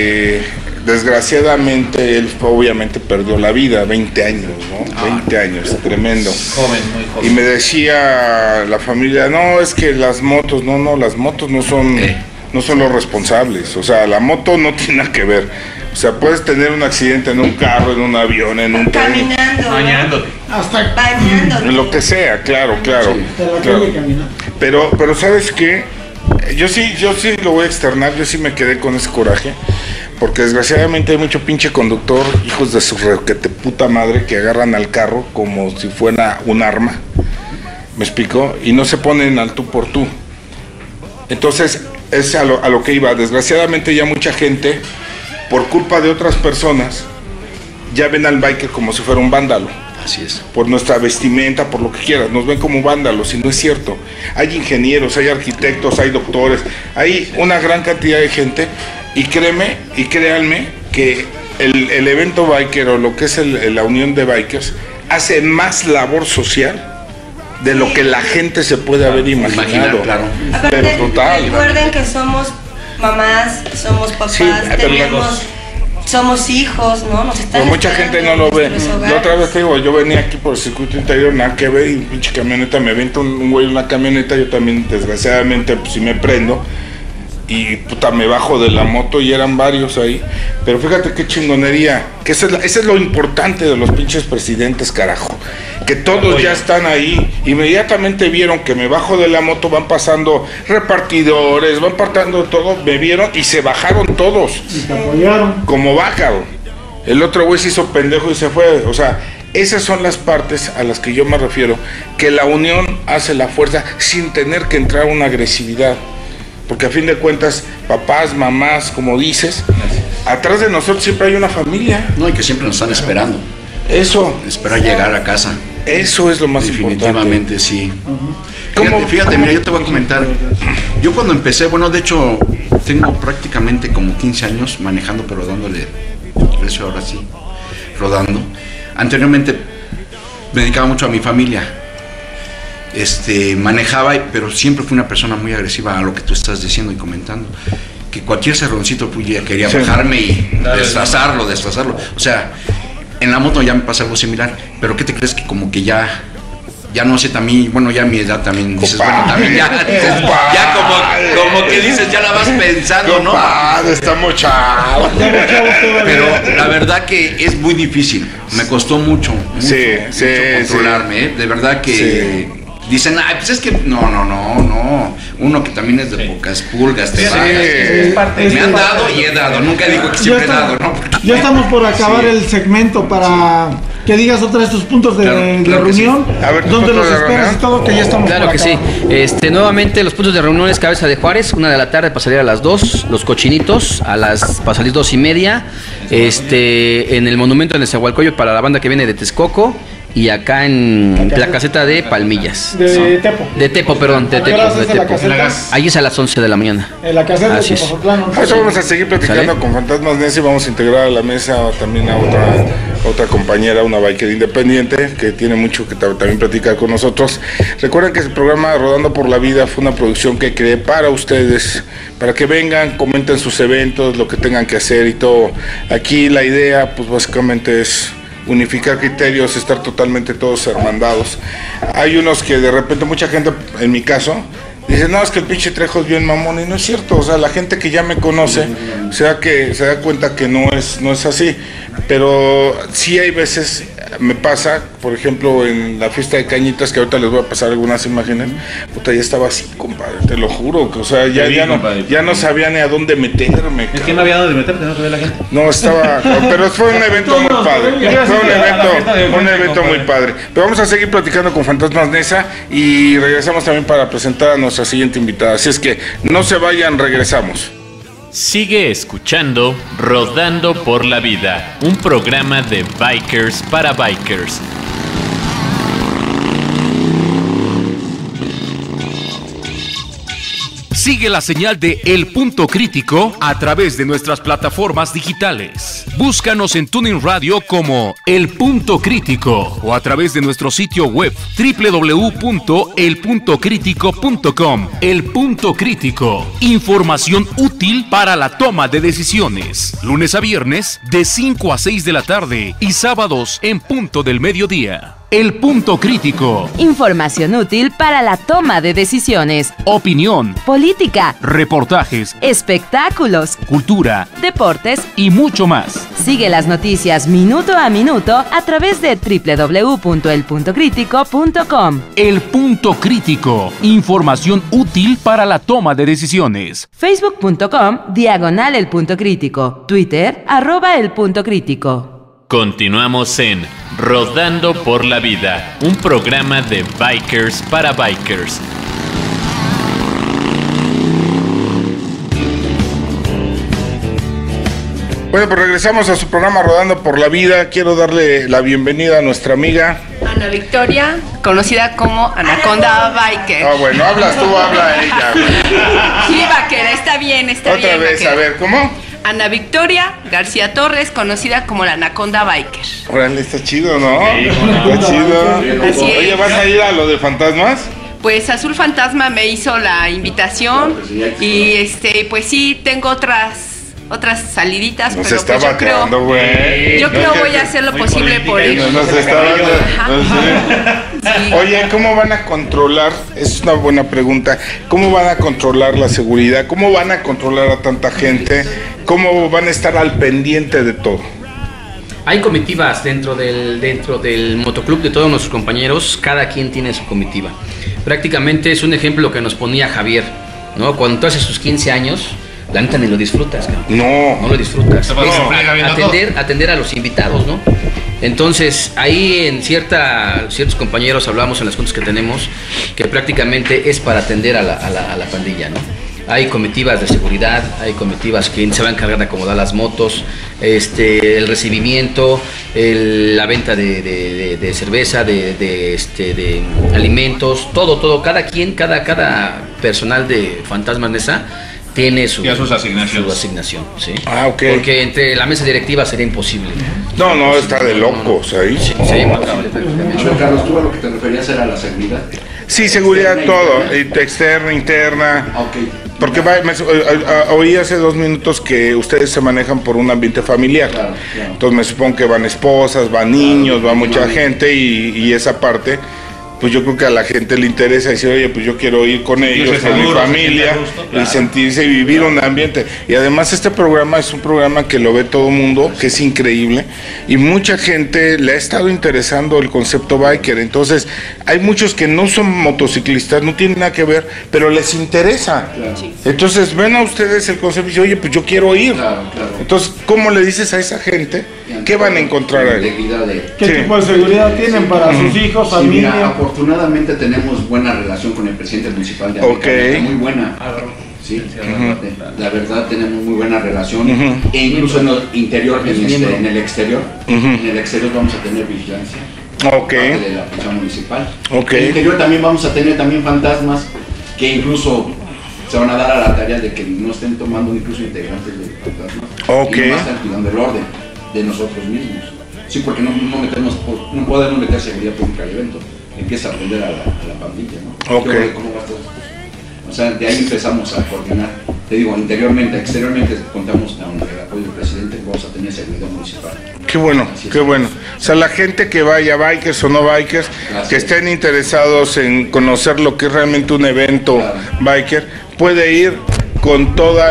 desgraciadamente él obviamente perdió la vida, 20 años, ¿no? 20 años, tremendo. Joven, muy joven. Y me decía la familia, no, es que las motos, las motos no son los responsables, o sea, la moto no tiene nada que ver. O sea, puedes tener un accidente en un carro, en un avión, en un tren. Caminando. Bañándote. Hasta bañándote. En lo que sea, claro. De la calle caminando. Pero ¿sabes qué? Yo sí lo voy a externar, yo sí me quedé con ese coraje. Porque desgraciadamente hay mucho pinche conductor, hijos de su requete puta madre, que agarran al carro como si fuera un arma. ¿Me explico? Y no se ponen al tú por tú. Entonces, es a lo que iba. Desgraciadamente ya mucha gente, por culpa de otras personas, ya ven al biker como si fuera un vándalo. Así es. Por nuestra vestimenta, por lo que quieras, nos ven como vándalos y no es cierto. Hay ingenieros, hay arquitectos, hay doctores, hay una gran cantidad de gente y créanme que el evento biker o lo que es la unión de bikers hace más labor social de lo que la gente se puede haber imaginado. Claro. Aparte, Pero total. recuerden que somos mamás, somos papás, Sí, somos hijos, ¿no? Nos están Pero mucha gente no lo ve. nuestros La otra hogares. vez te digo, yo venía aquí por el circuito interior, nada que ver, y un pinche camioneta, me avienta un güey en una camioneta, yo también desgraciadamente pues sí me prendo, y puta me bajo de la moto y eran varios ahí. Pero fíjate qué chingonería, que eso es lo importante de los pinches presidentes, carajo. Que todos ya están ahí, inmediatamente vieron que me bajo de la moto, van pasando repartidores, van partando todo, me vieron y se bajaron todos. Y te apoyaron. Como bácaro. El otro güey se hizo pendejo y se fue. O sea, esas son las partes a las que yo me refiero, que la unión hace la fuerza sin tener que entrar a una agresividad. Porque a fin de cuentas, papás, mamás, como dices, atrás de nosotros siempre hay una familia. No, y que siempre nos están esperando. Eso. Esperar llegar a casa. Eso es lo más Definitivamente, importante. Sí. ¿Cómo? Fíjate, mira, yo te voy a comentar. Yo cuando empecé, bueno, de hecho, tengo prácticamente como 15 años manejando, pero dándole precio ahora sí, rodando. Anteriormente me dedicaba mucho a mi familia. Manejaba, pero siempre fui una persona muy agresiva a lo que tú estás diciendo y comentando. Que cualquier cerroncito quería bajarme y destrozarlo. O sea, en la moto ya me pasa algo similar, pero ¿qué te crees? Que como que ya no sé también, bueno, ya a mi edad también dices, bueno, también ya como que dices, ya la vas pensando, ¿no? Estamos chavos. Pero la verdad que es muy difícil, me costó mucho controlarme, de verdad que dicen, ay, pues es que no, uno que también es de pocas pulgas, te me han dado y he dado, nunca digo que siempre he dado, ¿no? Ya estamos por acabar el segmento para que digas otra vez tus puntos de reunión, A ver, donde los puntos de esperas reunión. y todo, que ya estamos Claro por que sí. acabar. Nuevamente los puntos de reunión es Cabeza de Juárez, 1 de la tarde para salir a las 2, los cochinitos para salir 2:30, en el monumento en el Zahualcoyo para la banda que viene de Texcoco, y acá en la caseta de Palmillas. De Tepo. De Tepo, perdón, de ¿A qué horas Tepo. es De de la Tepo. caseta? Ahí es a las 11 de la mañana. En la caseta de Así es. Tepozotlán. Eso vamos a seguir platicando ¿Sale? con Fantasmas Neci. Vamos a integrar a la mesa también a otra compañera, una biker independiente que tiene mucho que también platicar con nosotros. Recuerden que el programa Rodando por la Vida fue una producción que creé para ustedes, para que vengan, comenten sus eventos, lo que tengan que hacer y todo. Aquí la idea pues básicamente es unificar criterios, estar totalmente todos hermandados. Hay unos que de repente, mucha gente, en mi caso, dice, no, es que el pinche Trejo es bien mamón, y no es cierto. O sea, la gente que ya me conoce se da cuenta que no es así. Pero sí hay veces, me pasa, por ejemplo, en la fiesta de Cañitas, que ahorita les voy a pasar algunas imágenes, puta, ya estaba así, compadre, te lo juro, que, o sea, ya no sabía ni a dónde meterme. Es que no había dónde meterte, no sabía la gente. No, estaba, pero fue un evento muy padre, fue un evento muy padre. Pero vamos a seguir platicando con Fantasmas Nesa y regresamos también para presentar a nuestra siguiente invitada. Así es que no se vayan, regresamos. Sigue escuchando Rodando por la Vida, un programa de bikers para bikers. Sigue la señal de El Punto Crítico a través de nuestras plataformas digitales. Búscanos en TuneIn Radio como El Punto Crítico o a través de nuestro sitio web www.elpuntocritico.com. El Punto Crítico, información útil para la toma de decisiones. Lunes a viernes de 5 a 6 de la tarde y sábados en punto del mediodía. El Punto Crítico. Información útil para la toma de decisiones. Opinión. Política. Reportajes. Espectáculos. Cultura. Deportes. Y mucho más. Sigue las noticias minuto a minuto a través de www.elpuntocritico.com. El Punto Crítico. Información útil para la toma de decisiones. Facebook.com/El Punto Crítico. Twitter @El Punto Crítico. Continuamos en Rodando por la Vida, un programa de bikers para bikers. Bueno, pues regresamos a su programa Rodando por la Vida. Quiero darle la bienvenida a nuestra amiga Ana Victoria, conocida como Anaconda Biker. Ah, bueno, hablas tú, habla ella. Sí, vaquera, está bien, está bien. Otra vez, vaquera. a ver, ¿cómo? Ana Victoria García Torres, conocida como la Anaconda Biker. Órale, está chido, ¿no? Está chido. Así es. Oye, ¿vas a ir a lo de fantasmas? Pues Azul Fantasma me hizo la invitación y pues sí, tengo otras saliditas, Nos pero está pues yo bateando, creo güey. yo creo voy a hacer lo posible por ir. Nos está Sí. Oye, ¿cómo van a controlar? Es una buena pregunta. ¿Cómo van a controlar la seguridad? ¿Cómo van a controlar a tanta gente? ¿Cómo van a estar al pendiente de todo? Hay comitivas dentro del motoclub de todos nuestros compañeros, cada quien tiene su comitiva. Prácticamente es un ejemplo que nos ponía Javier, ¿no? Cuando tú haces sus 15 años, la neta ni lo disfrutas, cabrón. No lo disfrutas. Atender a los invitados, ¿no? Entonces, ahí en ciertos compañeros hablamos en las juntas que tenemos que prácticamente es para atender a la pandilla, ¿no? Hay comitivas de seguridad, hay comitivas que se van a encargar de acomodar las motos, el recibimiento, la venta de cerveza, de alimentos, todo, cada personal de Fantasmas Nesa tiene su asignación, ¿sí? Ah, ok. Porque entre la mesa directiva sería imposible. No, está de locos ahí. Sí, impecable. Carlos, tú a lo que te referías era la seguridad. Sí, seguridad, todo, externa, interna. Okay. Porque oí hace 2 minutos que ustedes se manejan por un ambiente familiar. Claro. Entonces me supongo que van esposas, van niños, va mucha gente y esa parte, pues yo creo que a la gente le interesa decir, oye, pues yo quiero ir con ellos, con mi familia, y sentirse y vivir un ambiente. Y además este programa es un programa que lo ve todo el mundo, que es increíble, y mucha gente le ha estado interesando el concepto biker. Entonces, hay muchos que no son motociclistas, no tienen nada que ver, pero les interesa. Entonces, ven a ustedes el concepto y dicen, oye, pues yo quiero ir. Entonces, ¿cómo le dices a esa gente? ¿Qué van a encontrar ahí? ¿Qué tipo de seguridad tienen para sus hijos, familia? Mira, afortunadamente tenemos buena relación con el presidente municipal de América, muy buena. Sí, la verdad tenemos muy buena relación, e incluso en el interior, en el exterior, en el exterior vamos a tener vigilancia. Parte de la policía municipal. En el interior también vamos a tener fantasmas que incluso se van a dar a la tarea de que no estén tomando incluso integrantes de fantasmas y no están cuidando el orden de nosotros mismos. Sí, porque no podemos meter seguridad pública al evento. Empieza a aprender a la pandilla, ¿no? ¿Cómo va a estar? O sea, de ahí empezamos a coordinar te digo, interiormente, exteriormente contamos con el apoyo del presidente, vamos a tener seguridad municipal. Qué bueno, qué bueno. O sea, la gente que vaya, bikers o no bikers, que estén interesados en conocer lo que es realmente un evento biker, puede ir con toda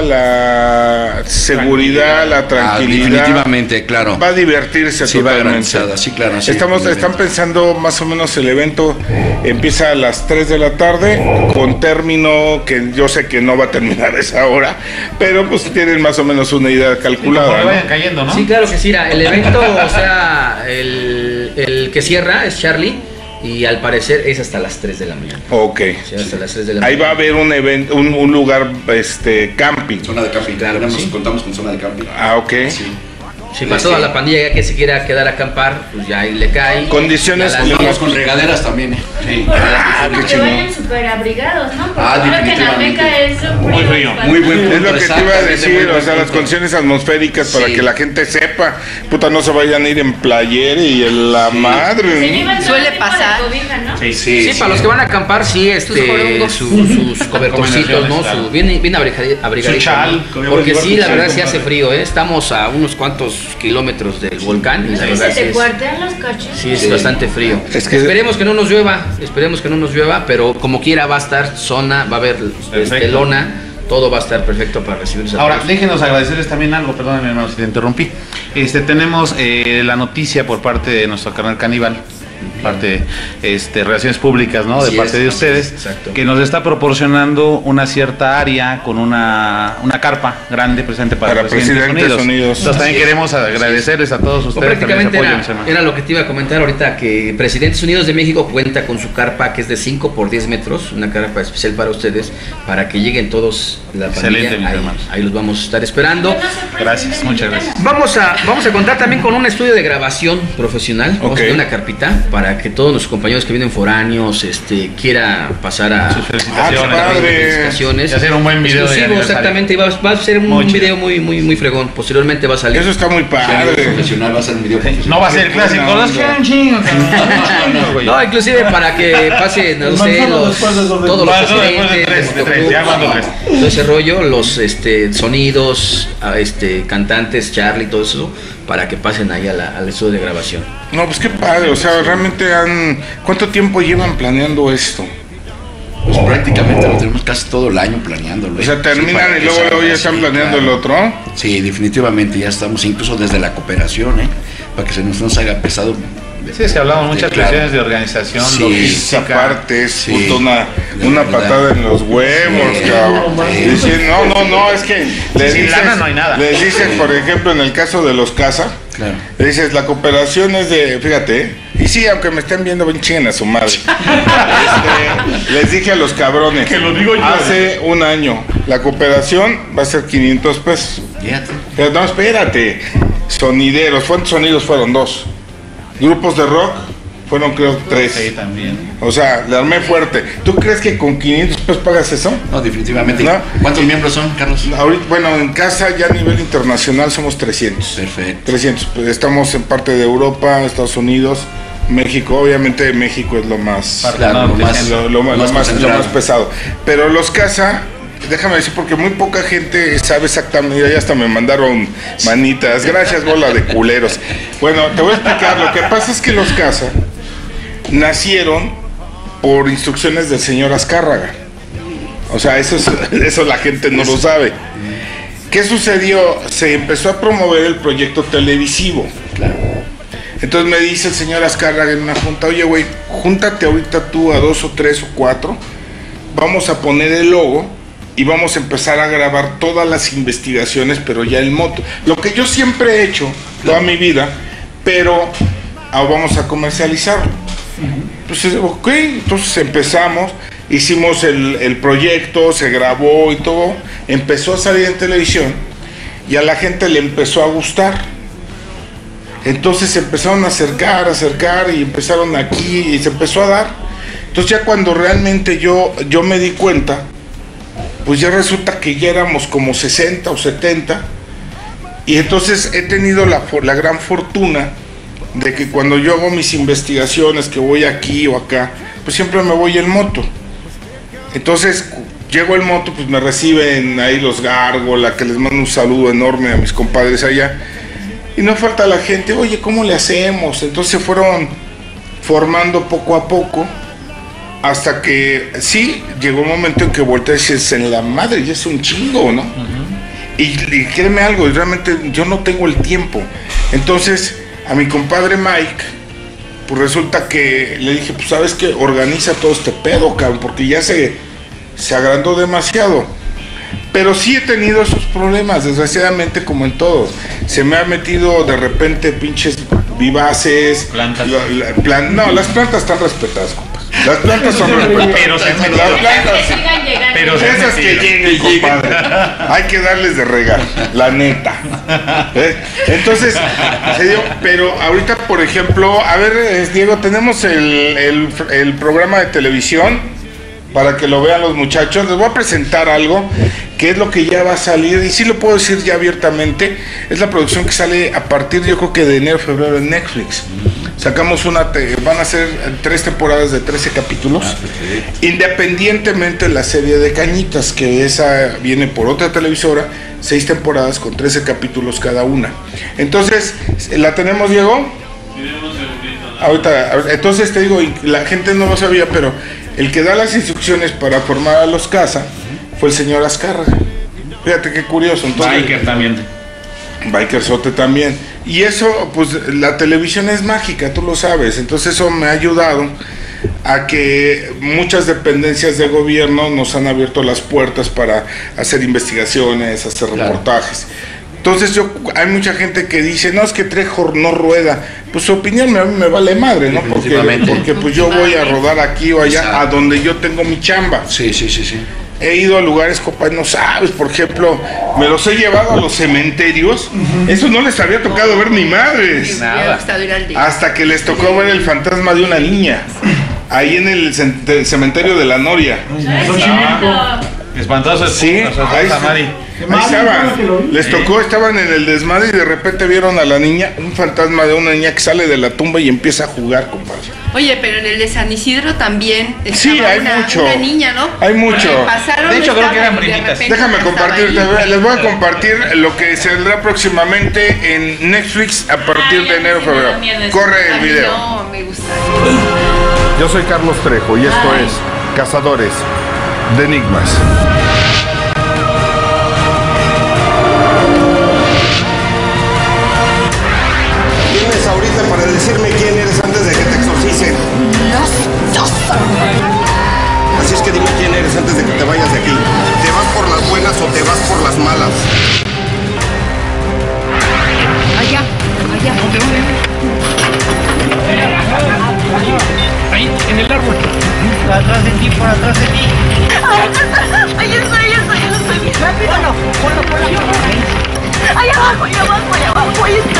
la seguridad, la tranquilidad. Definitivamente, claro. Va a divertirse sí, totalmente. Sí, claro. Sí, están pensando más o menos el evento empieza a las 3 de la tarde con término que yo sé que no va a terminar a esa hora, pero pues tienen más o menos una idea calculada. Sí, vayan cayendo, ¿no? Sí, claro que sí. El evento, o sea, el que cierra es Charlie. Y al parecer es hasta las 3 de la mañana. Ok. Sí, hasta las 3 de la Ahí mañana. va a haber un evento, un lugar camping. Zona de camping, claro. ¿Sí? Contamos con zona de camping. Ah, ok. Sí, para toda la pandilla que se quiera quedar a acampar, pues ya ahí le cae. Condiciones vamos con regaderas también. Sí. Que vayan súper abrigados, ¿no? Porque creo que en la Meca es muy frío. Muy buen. Es lo que te iba a decir, o sea, las condiciones atmosféricas para que la gente sepa, puta, no se vayan a ir en playera y en la madre. Suele pasar. Sí, para los que van a acampar, sí, sus cobertorcitos, ¿no? Bien abrigaditos. Porque sí, la verdad sí hace frío, ¿eh? Estamos a unos cuantos kilómetros del volcán y la verdad se te cuartean los cachos. Sí, es bastante frío. Esperemos que no nos llueva, pero como quiera va a estar zona, va a haber lona, todo va a estar perfecto para recibir esa. Ahora, déjenos agradecerles también algo, perdónenme hermano si te interrumpí. Tenemos la noticia por parte de nuestro canal Caníbal, parte relaciones públicas, ¿no? De parte de ustedes, que nos está proporcionando una cierta área con una carpa grande presente para Presidentes Unidos. Entonces también queremos agradecerles a todos ustedes. Prácticamente era lo que te iba a comentar ahorita, que Presidentes Unidos de México cuenta con su carpa que es de 5 por 10 metros, una carpa especial para ustedes, para que lleguen todos la pandilla. Ahí los vamos a estar esperando. Gracias, muchas gracias. Vamos a contar también con un estudio de grabación profesional, vamos a tener una carpita para que todos los compañeros que vienen foráneos quiera pasar a sus felicitaciones, felicitaciones. Y hacer un buen video exactamente, y va a ser un video muy fregón. Posteriormente va a salir. Eso está muy padre. Profesional, va a ser un video profesional. No va a ser clásico, no, inclusive para que pase, no sé, todos los presidentes, todo ese rollo, los sonidos, cantantes, Charlie, todo eso, para que pasen ahí al estudio de grabación. No, pues qué padre, o sea, realmente ¿cuánto tiempo llevan planeando esto? Pues prácticamente lo tenemos casi todo el año planeándolo. O sea, terminan y luego ya están planeando el otro. Sí, definitivamente, ya estamos incluso desde la cooperación, para que se nos haga pesado. Sí, es que hablamos muchas cuestiones de organización, logística. Aparte es una patada en los huevos, cabrón. Dicen, no, es que no hay nada. Les dices, por ejemplo, en el caso de los CASA, le dices, la cooperación es de, fíjate, y sí, aunque me estén viendo, ven chinguen a su madre. Les dije a los cabrones, que lo digo yo, hace un año, la cooperación va a ser 500 pesos. Pero no, espérate, sonideros, ¿cuántos sonidos fueron? 2. Grupos de rock fueron creo 3. Sí, también. O sea, le armé fuerte. ¿Tú crees que con 500 pesos pagas eso? No, definitivamente. ¿No? ¿Cuántos miembros son, Carlos? Ahorita, bueno, en casa ya a nivel internacional somos 300. Perfecto. 300. Pues estamos en parte de Europa, Estados Unidos, México. Obviamente México es lo más pesado. Pero los casa, déjame decir, porque muy poca gente sabe exactamente, ya hasta me mandaron manitas, gracias bola de culeros. Bueno, te voy a explicar, lo que pasa es que los CASA nacieron por instrucciones del señor Azcárraga. O sea, eso la gente no lo sabe. ¿Qué sucedió? Se empezó a promover el proyecto televisivo. Entonces me dice el señor Azcárraga en una junta, oye güey, júntate ahorita tú a 2 o 3 o 4, vamos a poner el logo y vamos a empezar a grabar todas las investigaciones, pero ya en moto. Lo que yo siempre he hecho toda mi vida, pero vamos a comercializarlo. Entonces, ok, entonces empezamos, hicimos el proyecto, se grabó y todo, empezó a salir en televisión y a la gente le empezó a gustar. Entonces se empezaron a acercar y empezaron aquí y se empezó a dar. Entonces ya cuando realmente yo me di cuenta, pues ya resulta que ya éramos como 60 o 70, y entonces he tenido la gran fortuna de que cuando yo hago mis investigaciones, que voy aquí o acá, pues siempre me voy en moto. Entonces, llego el moto, pues me reciben ahí los Gárgola, que les mando un saludo enorme a mis compadres allá. Y no falta la gente, oye, ¿cómo le hacemos? Entonces se fueron formando poco a poco, hasta que sí, llegó un momento en que volteé y dices, en la madre, ya es un chingo, ¿no? Y créeme algo, realmente yo no tengo el tiempo. Entonces, a mi compadre Mike, pues resulta que le dije, pues sabes que organiza todo este pedo, cabrón, porque ya se agrandó demasiado. Pero sí he tenido esos problemas, desgraciadamente, como en todos. Se me ha metido de repente pinches vivaces. Plantas. No, las plantas están respetadas, compas. Las plantas son respetadas. Pero se han metido. Las plantas, pero se han esas que metido. lleguen, compadre. Hay que darles de regar, la neta. Entonces, pero ahorita, por ejemplo, a ver, Diego, tenemos el programa de televisión para que lo vean los muchachos. Les voy a presentar algo que es lo que ya va a salir, y sí lo puedo decir ya abiertamente. Es la producción que sale a partir, yo creo que de enero, febrero en Netflix. Sacamos van a ser 3 temporadas de 13 capítulos, independientemente de la serie de Cañitas, que esa viene por otra televisora, 6 temporadas con 13 capítulos cada una. Entonces, ¿la tenemos, Diego? Ahorita, entonces te digo, la gente no lo sabía, pero el que da las instrucciones para formar a los CASA fue el señor Azcárraga. Fíjate qué curioso. Entonces, Biker también. Bikersote también. Y eso, pues la televisión es mágica, tú lo sabes. Entonces eso me ha ayudado a que muchas dependencias de gobierno nos han abierto las puertas para hacer investigaciones, hacer reportajes. Entonces hay mucha gente que dice, no, es que Trejo no rueda. Pues su opinión a mí me vale madre, ¿no? Porque pues yo voy a rodar aquí o allá, a donde yo tengo mi chamba. Sí. He ido a lugares, compadre, no sabes, por ejemplo, me los he llevado a los cementerios. Eso no les había tocado ver ni madres. Hasta que les tocó ver el fantasma de una niña. Ahí en el cementerio de la Noria. Espantoso. Sí, ahí estaban. Les tocó, estaban en el desmadre y de repente vieron a la niña, un fantasma de una niña que sale de la tumba y empieza a jugar, compadre. Oye, pero en el de San Isidro también sí, hay mucho. Una niña, ¿no? Hay mucho. De hecho, creo que eran primitas. Déjame compartir, les voy a compartir lo que saldrá próximamente en Netflix a partir de enero, febrero. Corre el video. No, me gusta. Yo soy Carlos Trejo y esto es Cazadores de Enigmas. Tienes ahorita para decirme quién eres antes de que te exorcicen. Así es que dime quién eres antes de que te vayas de aquí. ¿Te vas por las buenas o te vas por las malas? Allá, ¿dónde? Ahí, en el árbol. Atrás de ti, por atrás de ti. Ahí estoy. Rápido. Ponlo. Ahí abajo, ahí está.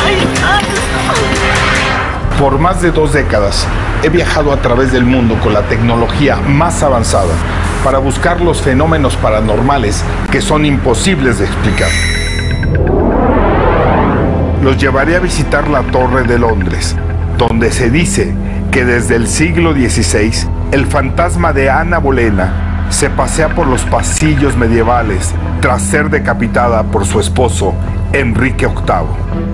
Por más de 2 décadas he viajado a través del mundo con la tecnología más avanzada para buscar los fenómenos paranormales que son imposibles de explicar. Los llevaré a visitar la Torre de Londres, donde se dice que desde el siglo XVI el fantasma de Ana Bolena se pasea por los pasillos medievales tras ser decapitada por su esposo Enrique VIII.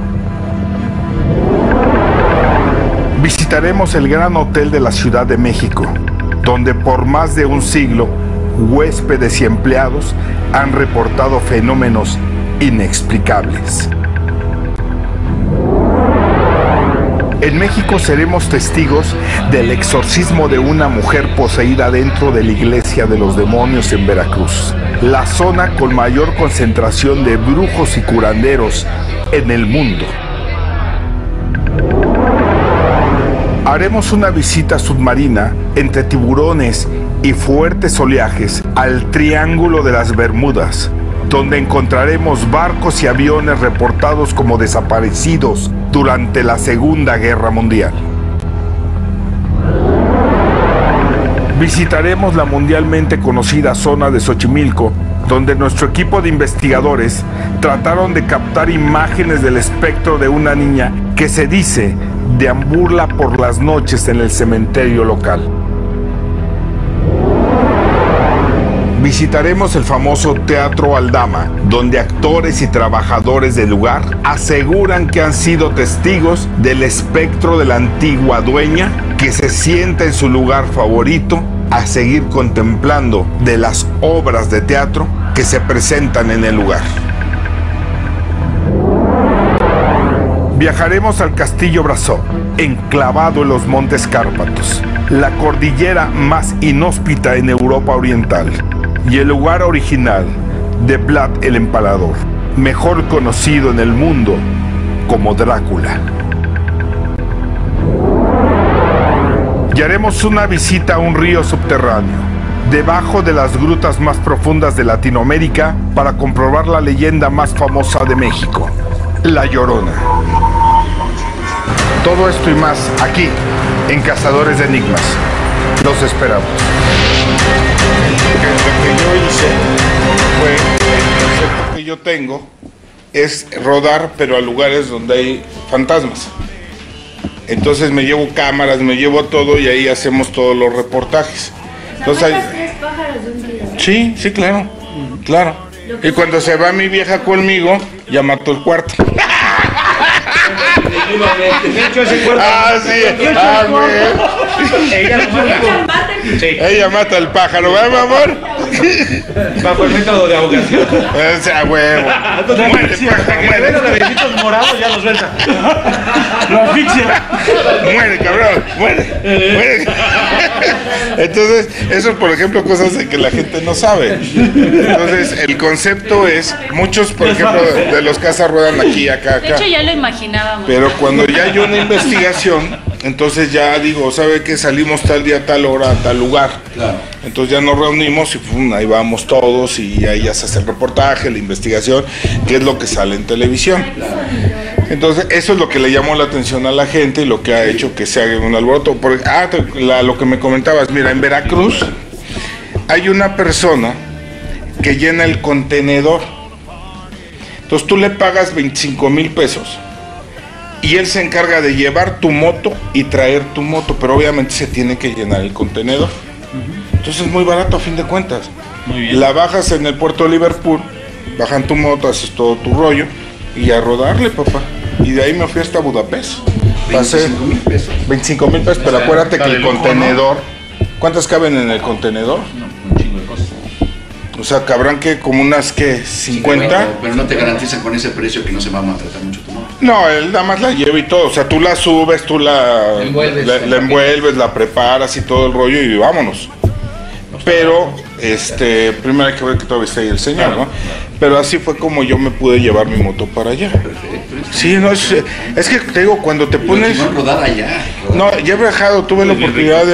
Visitaremos el Gran Hotel de la Ciudad de México, donde por más de un siglo huéspedes y empleados han reportado fenómenos inexplicables. En México seremos testigos del exorcismo de una mujer poseída dentro de la iglesia de los demonios en Veracruz, la zona con mayor concentración de brujos y curanderos en el mundo. Haremos una visita submarina entre tiburones y fuertes oleajes al Triángulo de las Bermudas, donde encontraremos barcos y aviones reportados como desaparecidos durante la Segunda Guerra Mundial. Visitaremos la mundialmente conocida zona de Xochimilco, donde nuestro equipo de investigadores trataron de captar imágenes del espectro de una niña que se dice deambula por las noches en el cementerio local. Visitaremos el famoso Teatro Aldama, donde actores y trabajadores del lugar aseguran que han sido testigos del espectro de la antigua dueña que se sienta en su lugar favorito a seguir contemplando de las obras de teatro que se presentan en el lugar. Viajaremos al Castillo Brasov, enclavado en los Montes Cárpatos, la cordillera más inhóspita en Europa Oriental, y el lugar original de Vlad el Empalador, mejor conocido en el mundo como Drácula. Y haremos una visita a un río subterráneo, debajo de las grutas más profundas de Latinoamérica, para comprobar la leyenda más famosa de México, La Llorona. Todo esto y más aquí, en Cazadores de Enigmas. Los esperamos. Lo que yo hice fue, el concepto que yo tengo es rodar, pero a lugares donde hay fantasmas. Entonces me llevo cámaras, me llevo todo y ahí hacemos todos los reportajes. Entonces, ¿Matas 3 pájaros de un tiro? sí, sí, claro, claro. Y cuando se va mi vieja conmigo, ya mató el cuarto. Ah, sí. Ah, ella mata al pájaro, ¿verdad, mi amor? Bajo el método de ahogación. O sea, huevo. Muere, pájaro, muere. Los bebecitos morados ya los suelta. Lo asfixia. Muere, cabrón, muere. Entonces, eso, por ejemplo, cosas de que la gente no sabe. Entonces, el concepto es, muchos, por ejemplo, de los cazas ruedan aquí, acá, De acá. hecho, ya lo imaginábamos. Pero cuando ya hay una investigación, entonces ya digo, ¿sabe qué? Salimos tal día, tal hora, a tal lugar. Claro. Entonces ya nos reunimos y pum, ahí vamos todos y ahí ya se hace el reportaje, la investigación, que es lo que sale en televisión. Entonces eso es lo que le llamó la atención a la gente y lo que ha hecho que se haga un alboroto. Lo que me comentabas, mira, en Veracruz hay una persona que llena el contenedor. Entonces tú le pagas 25,000 pesos. Y él se encarga de llevar tu moto y traer tu moto, pero obviamente se tiene que llenar el contenedor. Entonces es muy barato a fin de cuentas. Muy bien. La bajas en el puerto de Liverpool, bajan tu moto, haces todo tu rollo y a rodarle, papá. Y de ahí me fui hasta Budapest. Pasé 25,000 pesos. 25,000 pesos, pero acuérdate que el contenedor, ¿cuántas caben en el contenedor? Un chingo de cosas. O sea, cabrán que como unas que 50. Pero no te garantizan con ese precio que no se va a maltratar mucho tu moto. No, él nada más la lleva y todo. O sea, tú la subes, tú la envuelves, la preparas y todo el rollo y vámonos. Pero, primero hay que ver que todavía está ahí el señor, ¿no? Pero así fue como yo me pude llevar mi moto para allá. Sí, no, es que te digo, cuando te pones... rodar allá. No, ya he viajado, tuve la oportunidad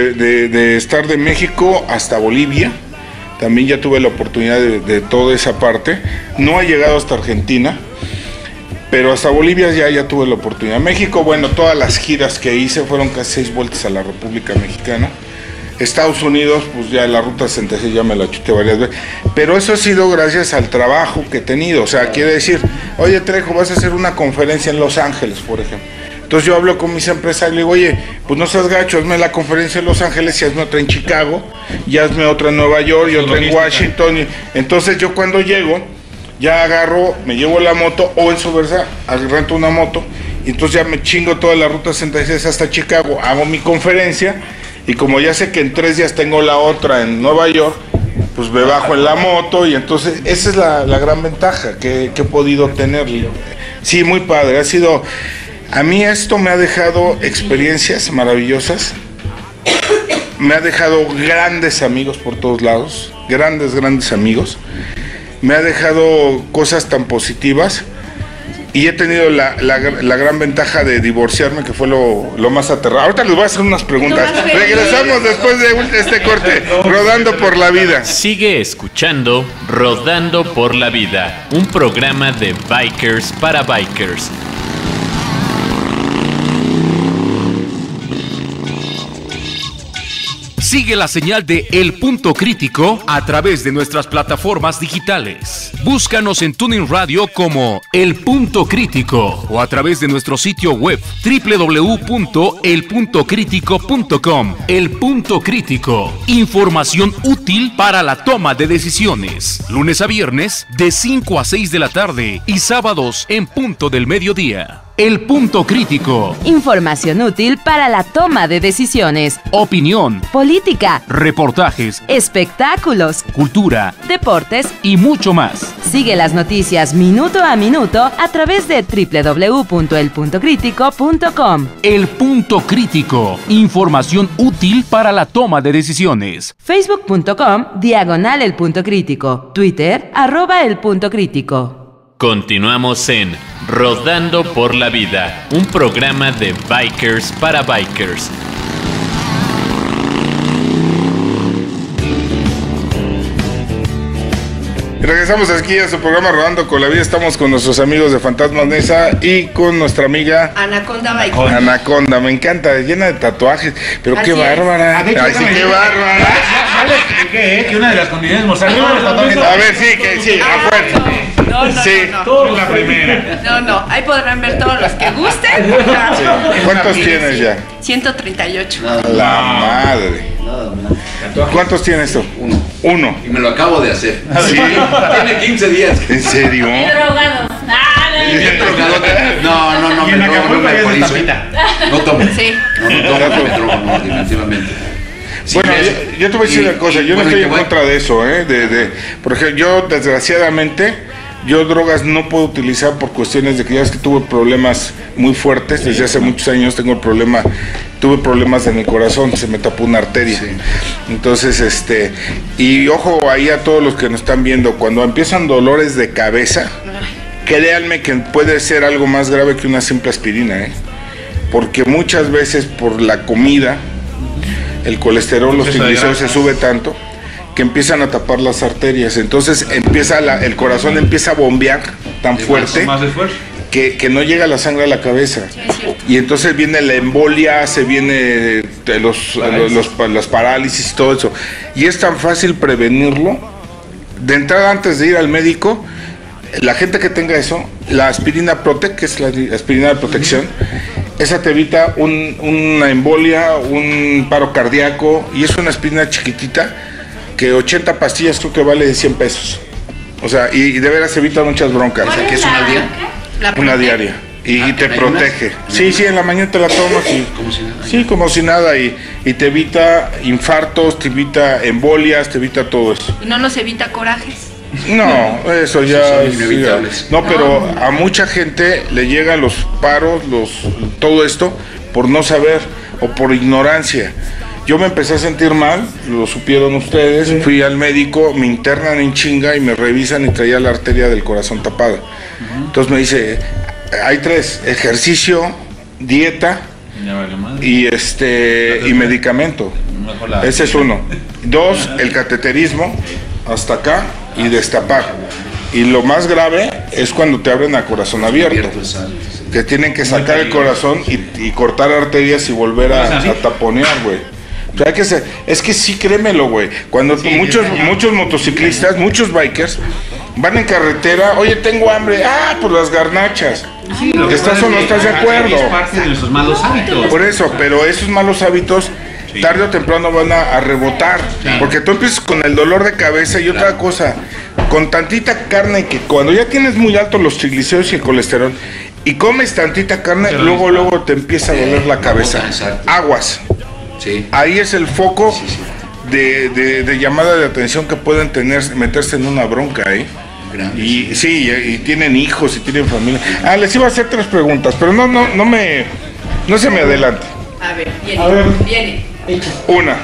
de estar de México hasta Bolivia. También ya tuve la oportunidad de toda esa parte. No he llegado hasta Argentina, pero hasta Bolivia ya tuve la oportunidad. México, bueno, todas las giras que hice fueron casi 6 vueltas a la República Mexicana. Estados Unidos, pues ya la ruta 66 ya me la chuté varias veces. Pero eso ha sido gracias al trabajo que he tenido. O sea, quiere decir, oye Trejo, vas a hacer una conferencia en Los Ángeles, por ejemplo. Entonces yo hablo con mis empresarios y le digo, oye, pues no seas gacho, hazme la conferencia en Los Ángeles y hazme otra en Chicago, y hazme otra en Nueva York y otra en Washington. Entonces yo cuando llego, ya agarro, me llevo la moto, o en su versa, rento una moto, y entonces ya me chingo toda la ruta 66 hasta Chicago, hago mi conferencia, y como ya sé que en 3 días tengo la otra en Nueva York, pues me bajo en la moto, y entonces esa es la gran ventaja que he podido tener. Sí, muy padre, ha sido... A mí esto me ha dejado experiencias maravillosas, me ha dejado grandes amigos por todos lados, grandes amigos, me ha dejado cosas tan positivas y he tenido la gran ventaja de divorciarme, que fue lo más aterrador. Ahorita les voy a hacer unas preguntas. Regresamos después de este corte, Rodando por la Vida. Sigue escuchando Rodando por la Vida, un programa de bikers para bikers. Sigue la señal de El Punto Crítico a través de nuestras plataformas digitales. Búscanos en TuneIn Radio como El Punto Crítico o a través de nuestro sitio web www.elpuntocrítico.com. El Punto Crítico. Información útil para la toma de decisiones. Lunes a viernes de 5 a 6 de la tarde y sábados en punto del mediodía. El Punto Crítico. Información útil para la toma de decisiones. Opinión. Política. Reportajes. Espectáculos. Cultura. Deportes. Y mucho más. Sigue las noticias minuto a minuto a través de www.elpuntocrítico.com. El Punto Crítico. Información útil para la toma de decisiones. Facebook.com/El Punto Crítico. Twitter @El Punto Crítico. Continuamos en Rodando por la Vida, un programa de bikers para bikers. Regresamos aquí a su programa Rodando con la Vida. Estamos con nuestros amigos de Fantasmas Mesa y con nuestra amiga Anaconda Biker. Anaconda, me encanta, llena de tatuajes, pero Así qué es. bárbara. De hecho, Ay, sí, qué bárbara. Ya le expliqué, que una de las condiciones mostrar los tatuajes. A ver, sí, que sí, a fuerza. No, Sí. Tú la primera. No, ahí podrán ver todos los que gusten. Sí. ¿Cuántos tienes ya? 138. La madre. ¿Cuántos tienes tú? Uno. Y me lo acabo de hacer. Sí. Tiene 15 días. ¿En serio? Y drogado. Bien drogado. No, Y me en drogo, no Acapulco me ya es alcoholizo. tapita. No tomo. Sí. No tomo, no me drogo, no, definitivamente. Sí, Bueno, yo te voy a decir una cosa, yo no estoy en contra de eso, por ejemplo, yo desgraciadamente, yo drogas no puedo utilizar por cuestiones de que ya es que tuve problemas muy fuertes, desde hace muchos años tuve problemas en mi corazón, se me tapó una arteria. Sí. Entonces, y ojo ahí a todos los que nos están viendo, cuando empiezan dolores de cabeza, créanme que puede ser algo más grave que una simple aspirina, porque muchas veces por la comida, el colesterol, los triglicéridos se sube tanto que empiezan a tapar las arterias, entonces el corazón empieza a bombear tan fuerte que no llega la sangre a la cabeza, y entonces viene la embolia, se viene las parálisis y todo eso, y es tan fácil prevenirlo. De entrada, antes de ir al médico, la gente que tenga eso, la aspirina Protec, que es la aspirina de protección, esa te evita una embolia, un paro cardíaco, y es una aspirina chiquitita que 80 pastillas creo que vale 100 pesos. O sea, y de veras evita muchas broncas. ¿Cuál ¿Qué es una al día? Una diaria. Y te protege. Sí, en la mañana te la tomas y... Como si nada. Sí, como si nada, y te evita infartos, te evita embolias, te evita todo eso. ¿Y no nos evita corajes? No, eso ya Son es inevitables. No, pero a mucha gente le llegan los paros, todo esto por no saber o por ignorancia. Yo me empecé a sentir mal, lo supieron ustedes, fui al médico, me internan en chinga y me revisan y traía la arteria del corazón tapada. Entonces me dice, hay 3, ejercicio, dieta y y medicamento. Ese es 1. 2, el cateterismo hasta acá y destapar. Y lo más grave es cuando te abren a corazón abierto, que tienen que sacar el corazón y cortar arterias y volver a taponear, güey. O sea, es que sí, créemelo, güey. Cuando muchos motociclistas, muchos bikers van en carretera, oye, tengo hambre, pues las garnachas. Sí, ¿Estás o no estás de acuerdo? Es parte de nuestros malos hábitos. Por eso, pero esos malos hábitos tarde o temprano van a rebotar, porque tú empiezas con el dolor de cabeza y otra cosa, con tantita carne, que cuando ya tienes muy altos los triglicéridos y el colesterol y comes tantita carne, luego te empieza a doler la cabeza. Aguas. Sí. Ahí es el foco de llamada de atención que pueden meterse en una bronca, Y sí, y tienen hijos y tienen familia. Les iba a hacer 3 preguntas, pero no se me adelante. A ver, viene. Una.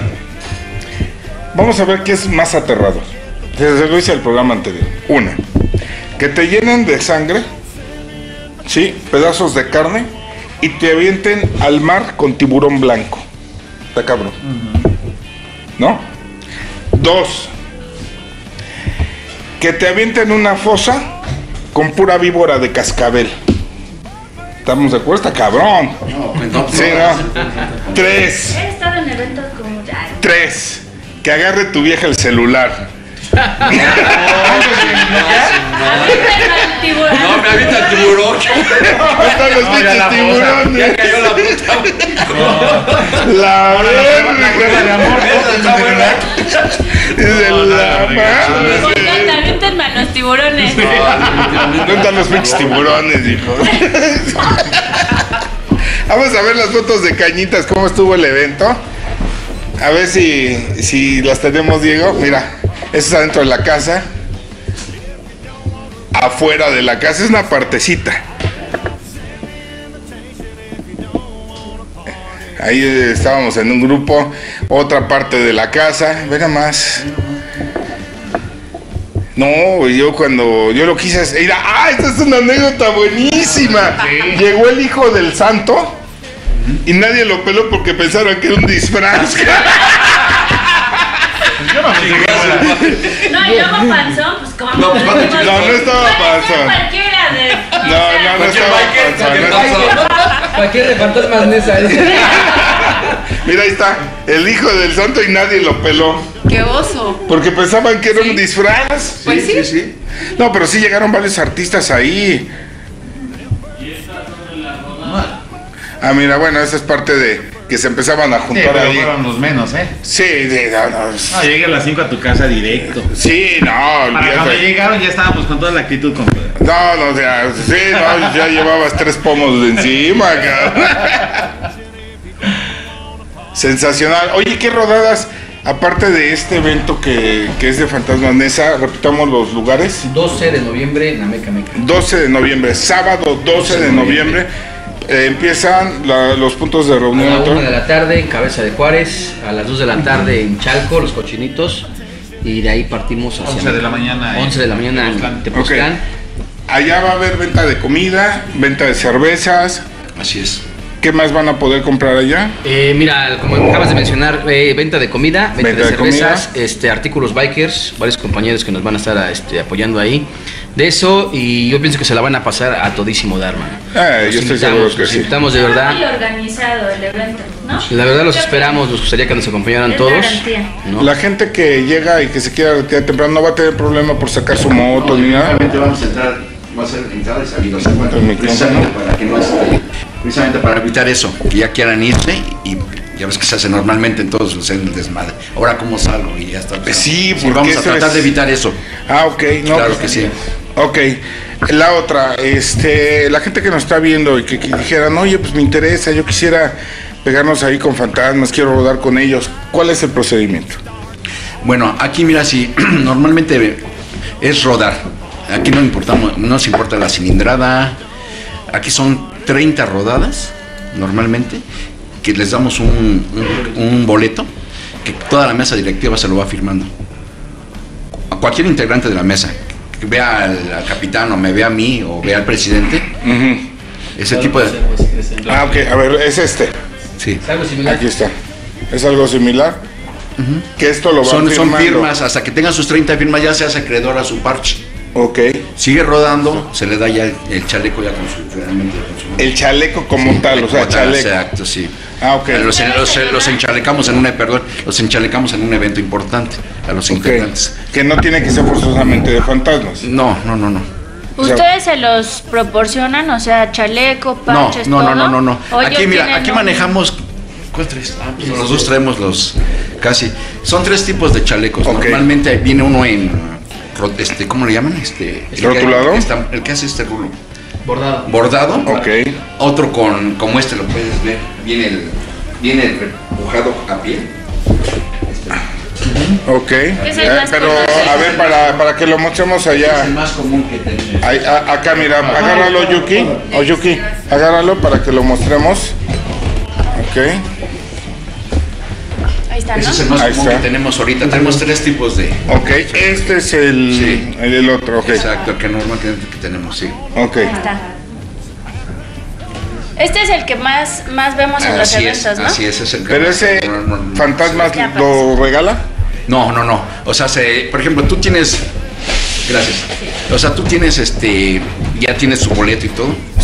Vamos a ver qué es más aterrador. Se lo hice el programa anterior. Una. Que te llenen de sangre, ¿sí? Pedazos de carne, y te avienten al mar con tiburón blanco. Está cabrón. ¿No? 2. Que te avienten una fosa con pura víbora de cascabel. ¿Estamos de acuerdo? Está cabrón. No, pues no. Sí, ¿no? 3. He estado en eventos como 3, que agarre tu vieja el celular. No, me avienta el tiburón. Están los pinches tiburones. Ya cayó la puta. La verga. de amor. Aviéntenme a los tiburones. No están los pinches tiburones, hijo. Vamos a ver las fotos de Cañitas, cómo estuvo el evento. A ver si las tenemos, Diego. Mira, eso es adentro de la casa. Afuera de la casa es una partecita. Ahí estábamos en un grupo. Otra parte de la casa. Ve nada más. No, yo cuando yo lo quise hacer, esta es una anécdota buenísima. Sí. Llegó el hijo del santo y nadie lo peló porque pensaron que era un disfraz. No, y luego panzón, pues como. No estaba panzón. Cualquiera de. No estaba panzón. Cualquier de fantasmas Nesa. Mira, ahí está, el hijo del santo y nadie lo peló. ¡Qué oso! Porque pensaban que era un disfraz. Pues sí. No, pero sí llegaron varios artistas ahí. Ah, mira, bueno, esa es parte de que se empezaban a juntar ahí. Fueron los menos, ¿eh? Sí, no, llegué a las 5 a tu casa directo. Sí, no. Para cuando llegaron ya estábamos con toda la actitud completa. No, ya llevabas 3 pomos de encima, cabrón. Sensacional. Oye, ¿qué rodadas? Aparte de este evento que es de Fantasmas Nesa, repitamos los lugares. 12 de noviembre en la Meca. 12 de noviembre, sábado 12 de noviembre. Empiezan los puntos de reunión. A la 1 de la tarde en Cabeza de Juárez, a las 2 de la tarde en Chalco, Los Cochinitos, y de ahí partimos hacia 11 de la mañana. 11 de la mañana en Tepoztlán. Allá va a haber venta de comida, venta de cervezas. Así es. ¿Qué más van a poder comprar allá? Mira, como acabas de mencionar, venta de comida, venta de cervezas, artículos bikers, varios compañeros que nos van a estar apoyando ahí. De eso, y yo pienso que se la van a pasar a todísimo dar, mano. Yo estoy seguro que sí. Invitamos de verdad. Muy organizado el evento, ¿no? La verdad los esperamos, nos gustaría que nos acompañaran todos. ¿No? La gente que llega y que se quiera retirar temprano no va a tener problema por sacar su moto ni nada. Vamos a entrar, va a ser entrada y salida, precisamente para evitar eso, que ya quieran irse y ya ves que se hace normalmente en todos los el desmadre. Ahora cómo salgo y ya está. Sí, porque vamos a tratar de evitar eso. Ah, ok, no, claro que sí. Ok, la otra, la gente que nos está viendo y que dijeran, oye, pues me interesa, yo quisiera pegarnos ahí con fantasmas, quiero rodar con ellos, ¿cuál es el procedimiento? Bueno, aquí mira, si normalmente es rodar, aquí no nos importa la cilindrada, aquí son 30 rodadas, normalmente, que les damos un boleto, que toda la mesa directiva se lo va firmando. A cualquier integrante de la mesa, que vea al capitán o me vea a mí o vea al presidente, ese tipo de... Ah, ok, a ver, es este. Sí. ¿Es algo similar? Aquí está. ¿Es algo similar? Que esto lo va son firmas, hasta que tengan sus 30 firmas ya se hace acreedor a su parche. Ok. Sigue rodando, se le da ya el chaleco ya con su... El chaleco como tal, o sea, chaleco. Exacto, sí. Ah, ok. Los enchalecamos en un evento importante a los integrantes. Que no tiene que ser forzosamente de fantasmas. No. ¿Ustedes se los proporcionan? O sea, chaleco, parches, todo. No. Aquí, mira, aquí manejamos... ¿Cuál traes? Pues los dos traemos los... Casi. Son 3 tipos de chalecos. Okay. Normalmente viene uno en... ¿Cómo le llaman? ¿Rotulado? El que hace este rulo. Bordado. Ok. Otro como lo puedes ver. Viene repujado a pie. Ok. Pero a ver, para que lo mostremos allá. Es el más común que tenemos. Acá, mira, agárralo, Yuki. Yuki, agárralo para que lo mostremos. Ok. Ahí está, ¿no? Ese es el más común que tenemos ahorita. Tenemos 3 tipos de... Ok, este es el otro, ok. Exacto, el que normalmente tenemos, sí. Ok. Ahí está. Este es el que más vemos en los eventos, ¿no? Así es el que... ¿Pero ese fantasmas lo regala? No. O sea, por ejemplo, tú tienes... Gracias. O sea, tú tienes ya tienes su boleto y todo. Sí.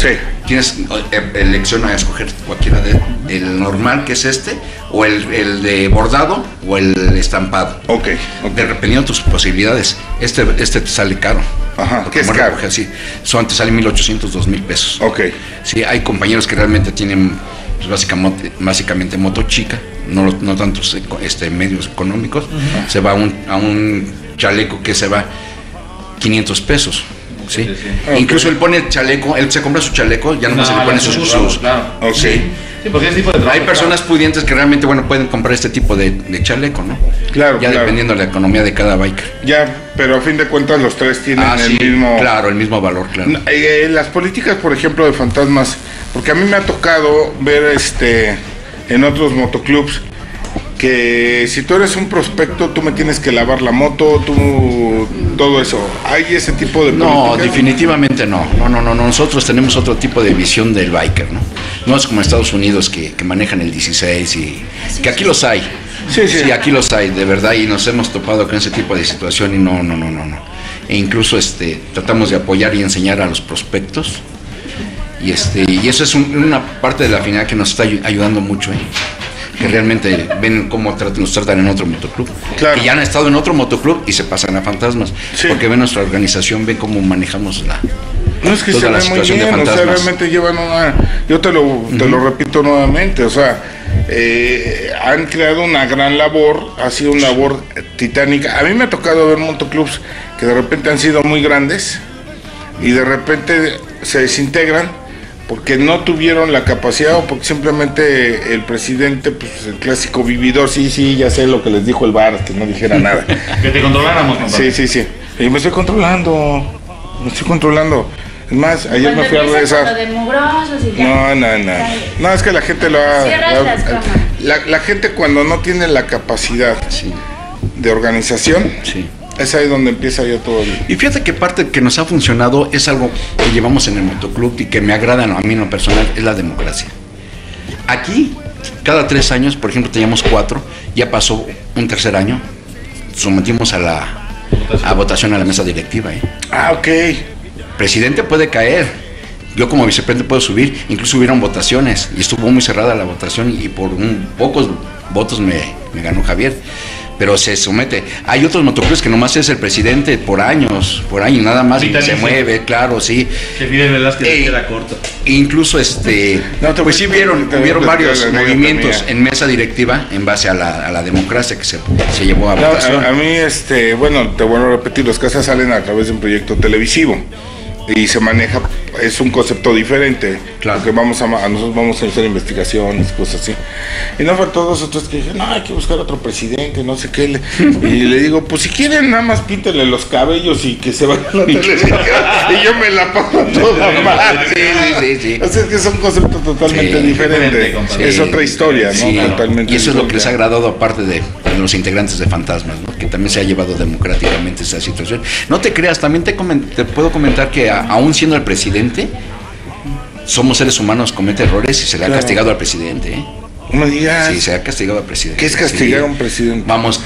tienes elección a escoger cualquiera de el normal, que es o el de bordado, o el estampado. Ok. Dependiendo de tus posibilidades. Este te sale caro. Ajá, ¿qué es caro? Así, te sale 1,800, 2,000 pesos. Ok. Sí, hay compañeros que realmente tienen, pues, básicamente moto chica, no tantos medios económicos. Se va a un chaleco que se va 500 pesos. ¿Sí? Okay. Incluso él pone el chaleco, él se compra su chaleco, ya nomás se le pone sus. Claro. Okay. Sí, porque ese tipo de trabajo, hay personas pudientes que realmente, pueden comprar este tipo de chaleco, ¿no? Claro. Ya dependiendo de la economía de cada biker. Ya, pero a fin de cuentas los tres tienen el mismo valor, claro. Las políticas, por ejemplo, de fantasmas, porque a mí me ha tocado ver en otros motoclubs que si tú eres un prospecto, tú me tienes que lavar la moto, todo eso. ¿Hay ese tipo de políticas? No, definitivamente no. No. Nosotros tenemos otro tipo de visión del biker, ¿no? No es como Estados Unidos que manejan el 16 y que aquí los hay. Sí, aquí los hay, de verdad, y nos hemos topado con ese tipo de situación y no. E incluso tratamos de apoyar y enseñar a los prospectos. Y eso es una parte de la finalidad que nos está ayudando mucho, que realmente ven cómo nos tratan en otro motoclub, que ya han estado en otro motoclub y se pasan a fantasmas, porque ven nuestra organización, ven cómo manejamos no es que toda la situación de fantasmas. O sea, realmente llevan yo te lo repito nuevamente, o sea, han creado una gran labor, ha sido una labor titánica. A mí me ha tocado ver motoclubs que de repente han sido muy grandes y de repente se desintegran porque no tuvieron la capacidad o porque simplemente el presidente, pues el clásico vividor, sí, ya sé lo que les dijo el bar, que no dijera nada. Que te controláramos, compadre. Sí. Y me estoy controlando. Es más, ayer me fui a regresar. No, es que la gente la gente cuando no tiene la capacidad de organización, es ahí donde empieza ya todo. Y fíjate que parte que nos ha funcionado es algo que llevamos en el motoclub y que me agrada a mí en lo personal, es la democracia. Aquí, cada 3 años, por ejemplo, teníamos 4, ya pasó un tercer año, sometimos a votación a la mesa directiva. Ok. Presidente puede caer, yo como vicepresidente puedo subir, incluso hubieron votaciones y estuvo muy cerrada la votación y por pocos votos me ganó Javier. Pero se somete. Hay otros motoclubs que nomás es el presidente por años nada más se mueve, claro, sí. Que Fidel Velázquez se queda corto. Incluso pues sí hubieron varios movimientos en mesa directiva en base a la democracia que se llevó a votación. A mí, te vuelvo a repetir, los casas salen a través de un proyecto televisivo y se maneja, es un concepto diferente, claro, porque nosotros vamos a hacer investigaciones, cosas así, y no fue todos otros que dijeron, no, hay que buscar otro presidente, no sé qué, y le digo, pues si quieren nada más píntenle los cabellos y que se vaya a la televisión, y yo me la paso toda mal. Sí. O sea, es que son conceptos totalmente diferentes, es otra historia, ¿no? Totalmente. Y eso es lo que les ha agradado aparte de los integrantes de Fantasmas, ¿no? Que también se ha llevado democráticamente esa situación. No te creas, también te puedo comentar que aún siendo el presidente, somos seres humanos, comete errores y se le ha castigado al presidente. No me digas. Sí, se ha castigado al presidente. ¿Qué es castigar a un presidente?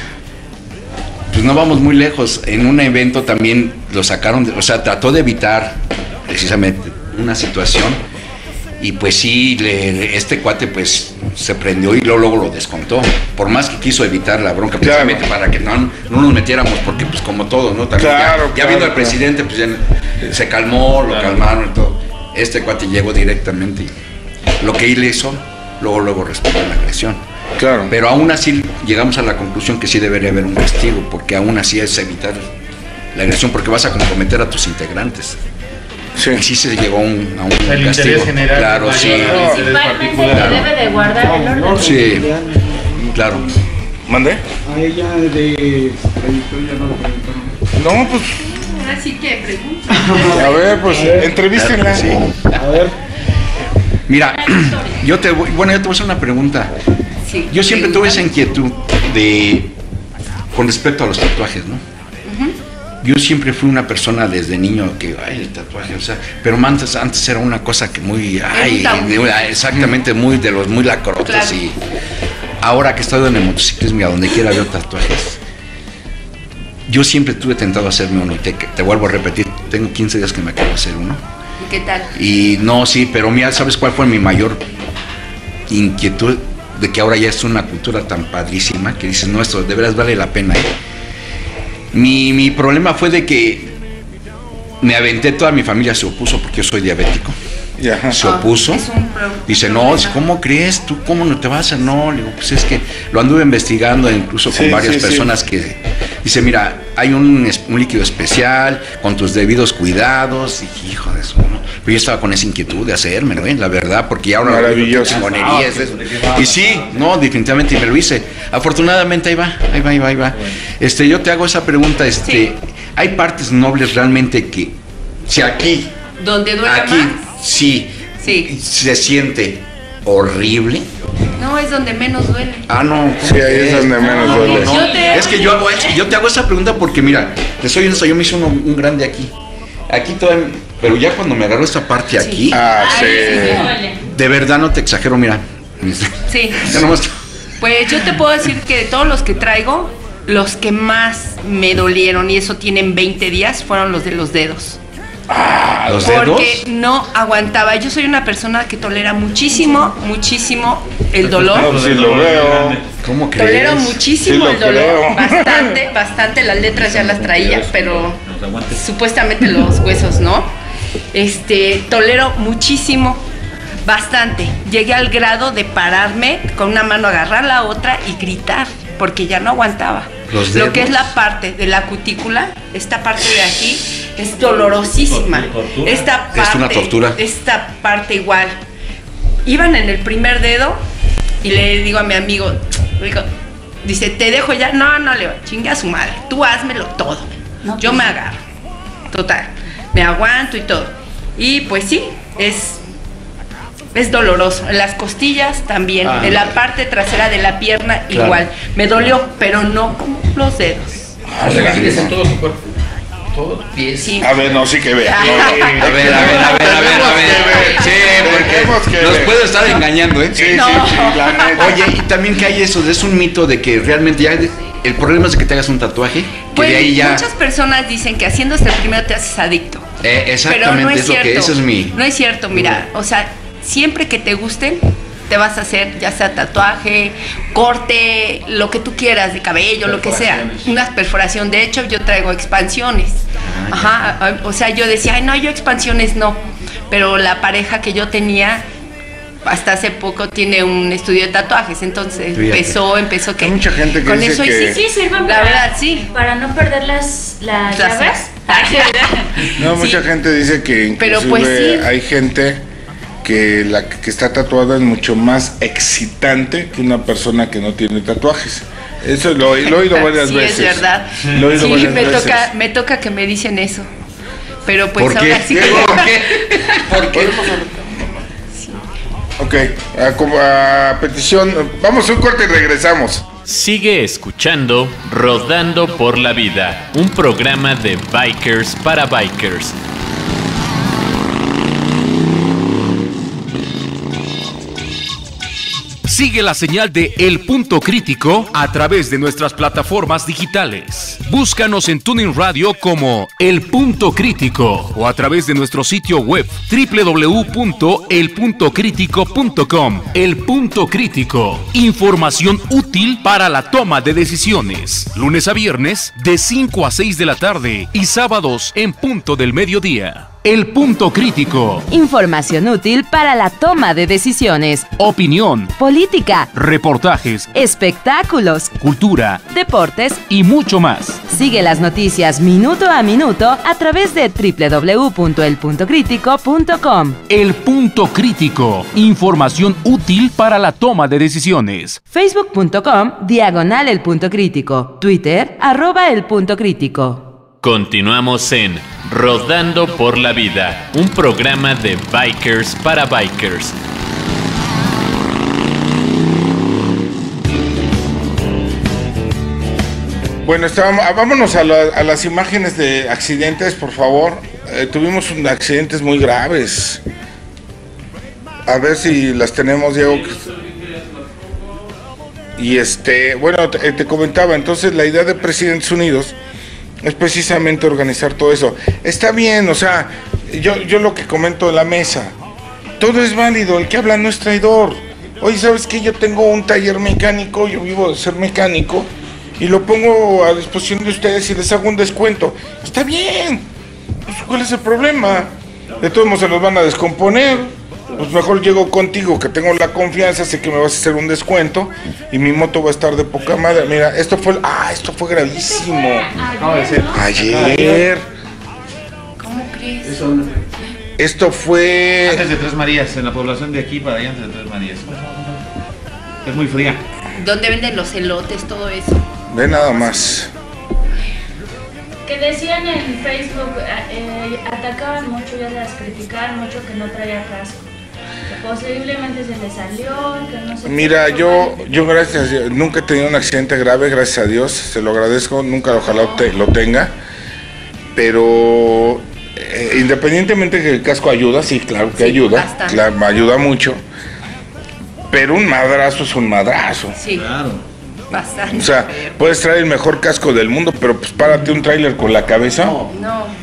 Pues no vamos muy lejos. En un evento también lo sacaron, trató de evitar precisamente una situación y pues sí, este cuate pues se prendió y luego lo descontó, por más que quiso evitar la bronca, precisamente para que no nos metiéramos, porque pues como todo, ¿no? También ya viendo al presidente, pues ya se calmó, lo calmaron y todo. Este cuate llegó directamente y lo que él hizo, luego respondió a la agresión. Claro. Pero aún así llegamos a la conclusión que sí debería haber un castigo, porque aún así es evitar la agresión, porque vas a comprometer a tus integrantes. Sí. Y sí se llegó a un el castigo. General, claro, sí. Principalmente debe de guardar el orden. Sí, claro. ¿Mandé? A ella de trayectoria no lo preguntaron. No, pues. Ahora sí que pregunta. A ver, pues entrevístenla. Sí. A ver. Mira, yo te voy a hacer una pregunta. Sí, yo siempre tuve esa inquietud con respecto a los tatuajes, ¿no? Yo siempre fui una persona desde niño que, el tatuaje, pero antes era una cosa que muy, exactamente, muy de los muy lacrotes, claro. Y ahora que estoy en el motociclismo y a donde quiera veo tatuajes, yo siempre tuve tentado hacerme uno y te vuelvo a repetir, tengo 15 días que me acabo de hacer uno ¿Y qué tal? Y no, sí, pero mira, ¿sabes cuál fue mi mayor inquietud? De que ahora ya es una cultura tan padrísima que dices, no, esto de veras vale la pena. Mi problema fue de que me aventé, toda mi familia se opuso porque yo soy diabético. Se opuso. Dice, no, ¿cómo crees? ¿Tú cómo no te vas a hacer? No, le digo, pues es que lo anduve investigando incluso con varias personas que... Dice, mira, hay un líquido especial con tus debidos cuidados. Y hijo de eso, ¿no? Pero yo estaba con esa inquietud de hacérmelo, la verdad, porque ya ahora... Maravilloso. Y sí, no, definitivamente me lo hice. Afortunadamente ahí va. Yo te hago esa pregunta, ¿hay partes nobles realmente que... Si aquí... ¿Donde duele aquí, más? Sí. ¿Se siente horrible? No, es donde menos duele. No. Sí, ahí es donde menos duele. No. Es que yo te hago esa pregunta porque, mira, te soy honesto, yo me hice un grande aquí. Aquí todavía, pero ya cuando me agarró esta parte aquí, de verdad no te exagero, mira. Sí. Pues yo te puedo decir que de todos los que traigo, los que más me dolieron, y eso tienen 20 días, fueron los de los dedos. ¿Los dedos? Porque no aguantaba. Yo soy una persona que tolera muchísimo el dolor. No, sí lo veo. ¿Cómo crees? Tolero muchísimo el dolor. Bastante. Las letras ya las traía, pero supuestamente los huesos no. Tolero muchísimo, bastante. Llegué al grado de pararme con una mano, agarrar la otra y gritar, porque ya no aguantaba. Lo que es la parte de la cutícula, esta parte de aquí, es dolorosísima. Esta parte, es una tortura. Esta parte igual. Iban en el primer dedo y le digo a mi amigo, dice, ¿te dejo ya? No, le digo, chingue a su madre, tú házmelo todo. Yo me agarro. Total, me aguanto y todo. Y pues sí, es doloroso. En las costillas también, en la parte trasera de la pierna igual. Me dolió, pero no como los dedos. En todo su cuerpo. Todo pies. Sí. A ver, no, sí que vea. A ver. Sí, porque nos puede estar engañando, ¿eh? Sí, la neta. Oye, y también que hay eso, es un mito de que realmente ya el problema es de que te hagas un tatuaje, que pues de ahí ya... muchas personas dicen que haciéndose el primero te haces adicto. Exactamente, pero no es es lo cierto. que eso es mi... No es cierto, mira, o sea, siempre que te gusten, te vas a hacer ya sea tatuaje, corte, lo que tú quieras, de cabello, lo que sea, una perforación. De hecho, yo traigo expansiones. O sea, yo decía, ay, no, yo expansiones no. Pero la pareja que yo tenía hasta hace poco tiene un estudio de tatuajes, entonces empezó que... Hay mucha gente que con dice eso que... Sí, sirven la verdad, sí. Para no perder las llaves. No, mucha gente dice que inclusive pero pues sí. Hay gente que la que está tatuada es mucho más excitante que una persona que no tiene tatuajes. Eso lo he oído varias veces. Sí, es verdad. Lo he oído varias veces. Me toca que me dicen eso. Pero pues ¿Por qué? ahora sí ¿Por qué? Ok, a petición, vamos a un corte y regresamos. Sigue escuchando Rodando por la Vida, un programa de bikers para bikers. Sigue la señal de El Punto Crítico a través de nuestras plataformas digitales. Búscanos en TuneIn Radio como El Punto Crítico o a través de nuestro sitio web www.elpuntocritico.com. El Punto Crítico, información útil para la toma de decisiones. Lunes a viernes de 5 a 6 de la tarde y sábados en punto del mediodía. El Punto Crítico. Información útil para la toma de decisiones. Opinión. Política. Reportajes. Espectáculos. Cultura. Deportes. Y mucho más. Sigue las noticias minuto a minuto a través de www.elpuntocritico.com. El Punto Crítico. Información útil para la toma de decisiones. Facebook.com/El Punto Crítico. Twitter @El Punto Crítico. Continuamos en Rodando por la Vida, un programa de bikers para bikers. Bueno, vámonos a las imágenes de accidentes, por favor. Tuvimos accidentes muy graves. A ver si las tenemos, Diego. Y bueno, te comentaba, entonces la idea de Presidentes Unidos es precisamente organizar todo eso. Está bien, o sea, yo lo que comento en la mesa, todo es válido, el que habla no es traidor. Oye, ¿sabes qué? Yo tengo un taller mecánico, yo vivo de ser mecánico, y lo pongo a disposición de ustedes y les hago un descuento. Está bien, pues, ¿cuál es el problema? De todos modos se los van a descomponer. Pues mejor llego contigo, que tengo la confianza, sé que me vas a hacer un descuento y mi moto va a estar de poca madre. Mira, esto fue gravísimo. Ayer. ¿Cómo crees? Esto fue... Antes de Tres Marías, en la población de aquí para allá, antes de Tres Marías. Es muy fría. ¿Dónde venden los elotes, todo eso? Ve nada más. Que decían en Facebook, atacaban mucho, ya las criticaban mucho que no traía casco. Que posiblemente se le salió, que no sé. Mira, yo gracias a Dios, nunca he tenido un accidente grave, gracias a Dios, se lo agradezco, nunca ojalá lo tenga. Pero independientemente que el casco ayuda, sí, claro que ayuda, claro, ayuda mucho. Pero un madrazo es un madrazo. Sí, claro. Bastante. O sea, puedes traer el mejor casco del mundo, pero pues párate un tráiler con la cabeza. No.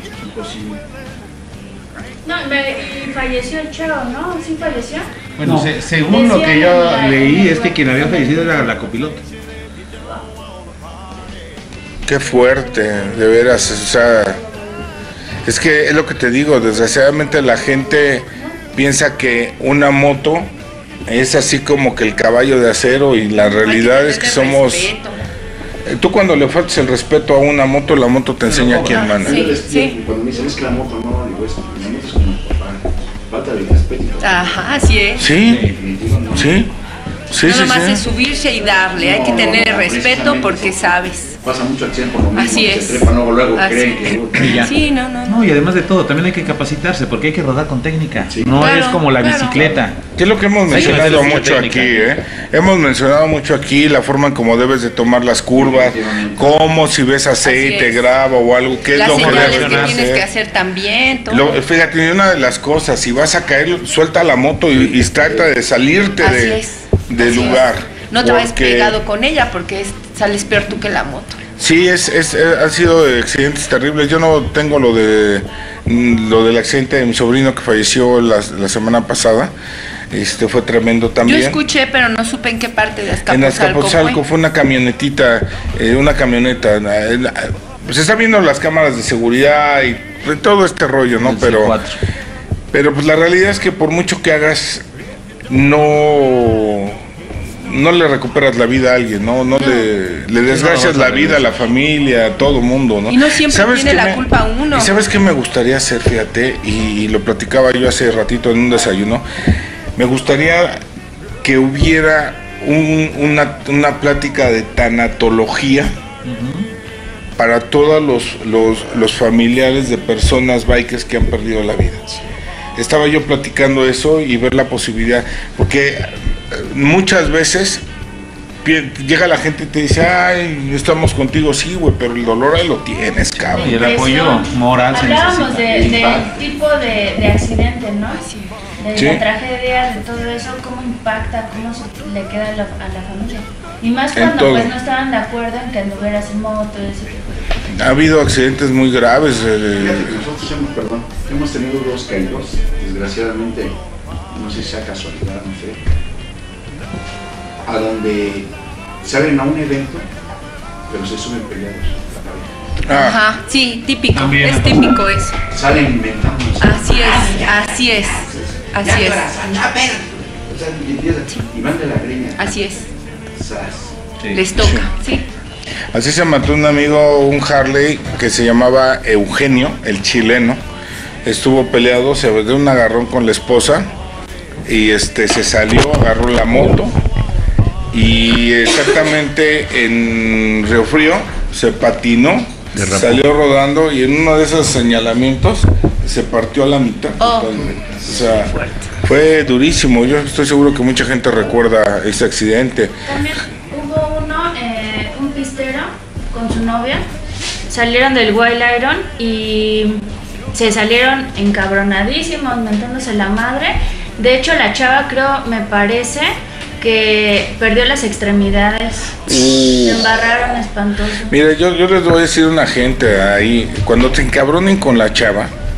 No, y falleció el chavo, ¿no? ¿Sí falleció? Bueno, No. según lo que yo leí, es que quien había fallecido era la copiloto. Qué fuerte, de veras, o sea, es que es lo que te digo, desgraciadamente la gente piensa que una moto es así como que el caballo de acero y la realidad es que somos... Tú cuando le faltas el respeto a una moto, la moto te enseña quién manda. Sí. Cuando me dicen es que la moto no, digo esto, la moto es como papá, falta de respeto. Ajá, así es. Sí, no nomás es subirse y darle, hay que tener respeto porque sabes. Pasa mucho accidente por lo mismo, así se es. trepan, luego Así creen que... Ya. Sí, no. No, y además de todo, también hay que capacitarse porque hay que rodar con técnica. No Claro, es como la claro. bicicleta. ¿Qué es lo que hemos mencionado mucho aquí? Hemos mencionado mucho aquí la forma en cómo debes de tomar las curvas, cómo si ves aceite, grava o algo, qué es las lo que señales debes que de tienes que hacer. hacer también, todo. Fíjate, una de las cosas, si vas a caer, suelta la moto y trata de salirte del lugar. No te vayas porque- pegado con ella porque sales peor tú que la moto. Sí, han sido accidentes terribles. Yo no tengo lo del accidente de mi sobrino que falleció la semana pasada. Fue tremendo también. Yo escuché, pero no supe en qué parte de En Azcapotzalco Azcapotzalco fue una camionetita, una camioneta. Pues está viendo las cámaras de seguridad y todo este rollo, ¿no? Pero pues la realidad es que por mucho que hagas, no le recuperas la vida a alguien, no le desgracias la vida a la familia, a todo mundo, ¿no? Y no siempre tiene la culpa uno. ¿Y sabes qué me gustaría hacer? Fíjate, y lo platicaba yo hace ratito en un desayuno. Me gustaría que hubiera una plática de tanatología para todos los familiares de personas bikers que han perdido la vida. Estaba yo platicando eso y ver la posibilidad, porque muchas veces llega la gente y te dice, ay, estamos contigo, sí, güey, pero el dolor ahí lo tienes, cabrón. Y el apoyo moral se Hablábamos necesita. del tipo de accidente, ¿no? De Sí. la tragedia, de todo eso, cómo impacta, cómo le queda a la familia. Y más En cuando todo. pues no estaban de acuerdo en que anduvieras en moto, ese tipo de... Ha habido accidentes muy graves. Fíjate que nosotros hemos tenido 2 caídos, desgraciadamente, no sé si sea casualidad, no sé, a donde salen a un evento, pero se suben peleados a la pareja. Ajá, sí, típico, También. es típico eso. Salen inventando. Así es. Y van de la greña. Así es. Zas. Les toca, sí. Así se mató un amigo, un Harley, que se llamaba Eugenio, el chileno. Estuvo peleado, se dio un agarrón con la esposa y se salió, agarró la moto y exactamente en Río Frío se patinó, salió rodando y en uno de esos señalamientos se partió a la mitad. Totalmente. O sea, fue durísimo. Yo estoy seguro que mucha gente recuerda ese accidente. También hubo un pistero con su novia, salieron del Wild Iron y se salieron encabronadísimos, mentándose la madre. De hecho, la chava me parece que perdió las extremidades. Se embarraron espantoso. Mira, yo les voy a decir a una gente ahí, cuando te encabronen con la chava,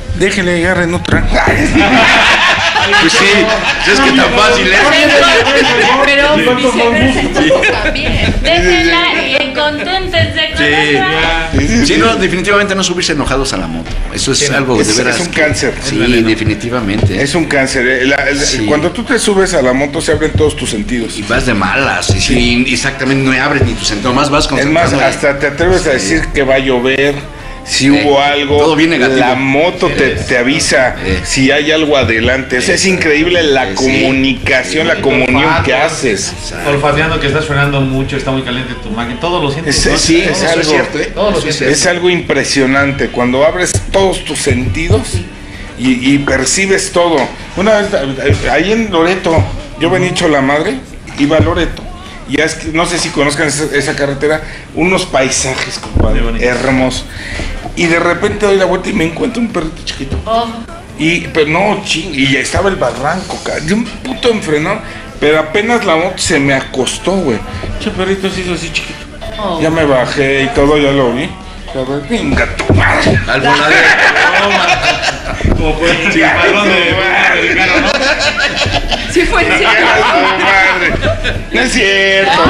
déjenle llegar en otra. Pues sí, es que tan fácil es. Pero viceversa también. Déjenla y contúntense con otra. Sí, no, definitivamente no subirse enojados a la moto. Eso es algo de veras. Es un cáncer. Sí, definitivamente. Es un cáncer. Sí. Cuando tú te subes a la moto se abren todos tus sentidos. Y vas de malas. Y sí, exactamente, no abres ni tus sentidos. Más vas con. Es más, hasta te atreves a decir que va a llover. Si hubo algo, todo bien negativo. La moto te avisa si hay algo adelante. O sea, es increíble la comunicación, la comunión que haces. Olfateando que estás frenando mucho, está muy caliente tu máquina, todo lo sientes. Sí, es algo, es algo impresionante. Cuando abres todos tus sentidos y percibes todo. Una vez, ahí en Loreto, yo venía hecho la madre, iba a Loreto. Ya es que, no sé si conozcan esa carretera, unos paisajes, compadre, hermosos. Y de repente doy la vuelta y me encuentro un perrito chiquito. Pero no, y ya estaba el barranco, de un puto enfrenón. Pero apenas la moto se me acostó, güey. Che perrito se hizo así chiquito. Ya me bajé y todo, ya lo vi. Venga tu madre. Al voladero. Como fue el padrón de ¿no? Sí fue en serio. No es cierto.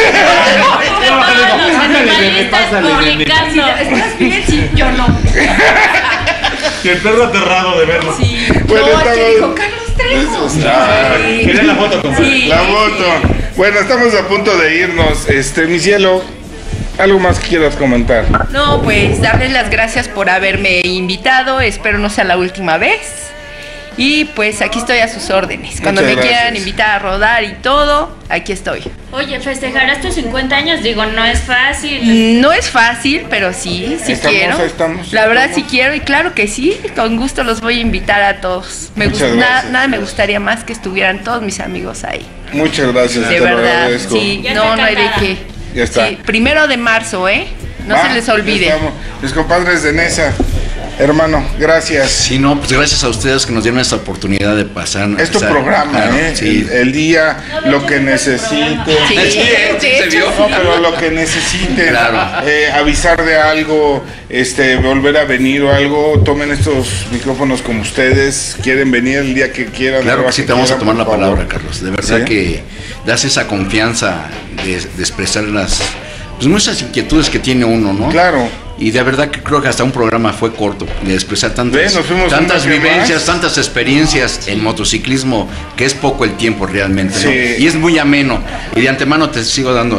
¿Estás bien? Sí, yo no. Y el perro aterrado de verlo. Sí. Bueno, no, es que dijo Carlos Trejo. Quería la foto, compadre. Sí. La foto. Bueno, estamos a punto de irnos. Mi cielo, ¿algo más que quieras comentar? No, pues darles las gracias por haberme invitado. Espero no sea la última vez. Y pues aquí estoy a sus órdenes. Cuando me quieran invitar a rodar y todo, aquí estoy. Oye, festejarás tus 50 años, digo, no es fácil. No es fácil, pero sí quiero. La verdad sí quiero y claro que sí, con gusto los voy a invitar a todos. Nada me gustaría más que estuvieran todos mis amigos ahí. Muchas gracias. De verdad, sí, no hay de qué. Ya está. Sí, 1 de marzo, no se les olvide. Mis compadres de Nesa. Hermano, gracias. Sí, no, pues gracias a ustedes que nos dieron esta oportunidad de pasar. Es tu programa, claro, sí. El día, lo que necesiten. No, pero lo que necesiten. Claro. Avisar de algo, volver a venir o algo, tomen estos micrófonos como ustedes. Quieren venir el día que quieran. Claro que sí, te vamos a tomar la palabra, Carlos. De verdad que das esa confianza de expresar pues muchas inquietudes que tiene uno, ¿no? Claro. Y de verdad que creo que hasta un programa fue corto de expresar tantas vivencias, tantas experiencias en motociclismo, que es poco el tiempo realmente, ¿no? Y es muy ameno. Y de antemano te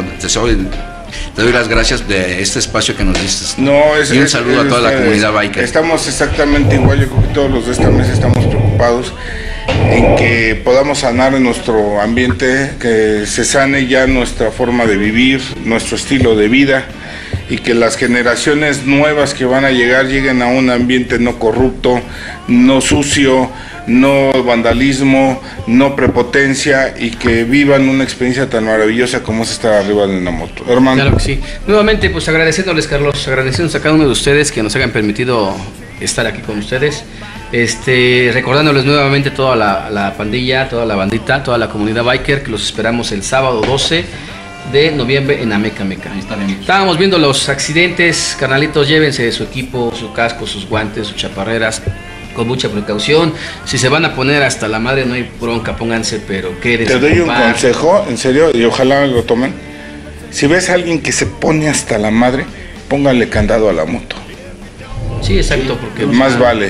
doy las gracias de este espacio que nos diste. Y un saludo a toda la comunidad biker. Estamos exactamente igual, yo creo que todos los de esta mesa estamos preocupados en que podamos sanar en nuestro ambiente, que se sane ya nuestra forma de vivir, nuestro estilo de vida, y que las generaciones nuevas que van a llegar lleguen a un ambiente no corrupto, no sucio, no vandalismo, no prepotencia, y que vivan una experiencia tan maravillosa como es estar arriba de una moto. Hermano. Claro que sí. Nuevamente, pues agradeciéndoles, Carlos, agradeciéndonos a cada uno de ustedes que nos hayan permitido estar aquí con ustedes. Recordándoles nuevamente toda la pandilla, toda la bandita, toda la comunidad biker, que los esperamos el sábado 12 de noviembre en Ameca Meca. Estábamos viendo los accidentes, carnalitos, llévense su equipo, su casco, sus guantes, sus chaparreras, con mucha precaución. Si se van a poner hasta la madre, no hay bronca, pónganse, pero quédense. Te doy un consejo, en serio, y ojalá lo tomen. Si ves a alguien que se pone hasta la madre, póngale candado a la moto. Sí, exacto, porque más vale.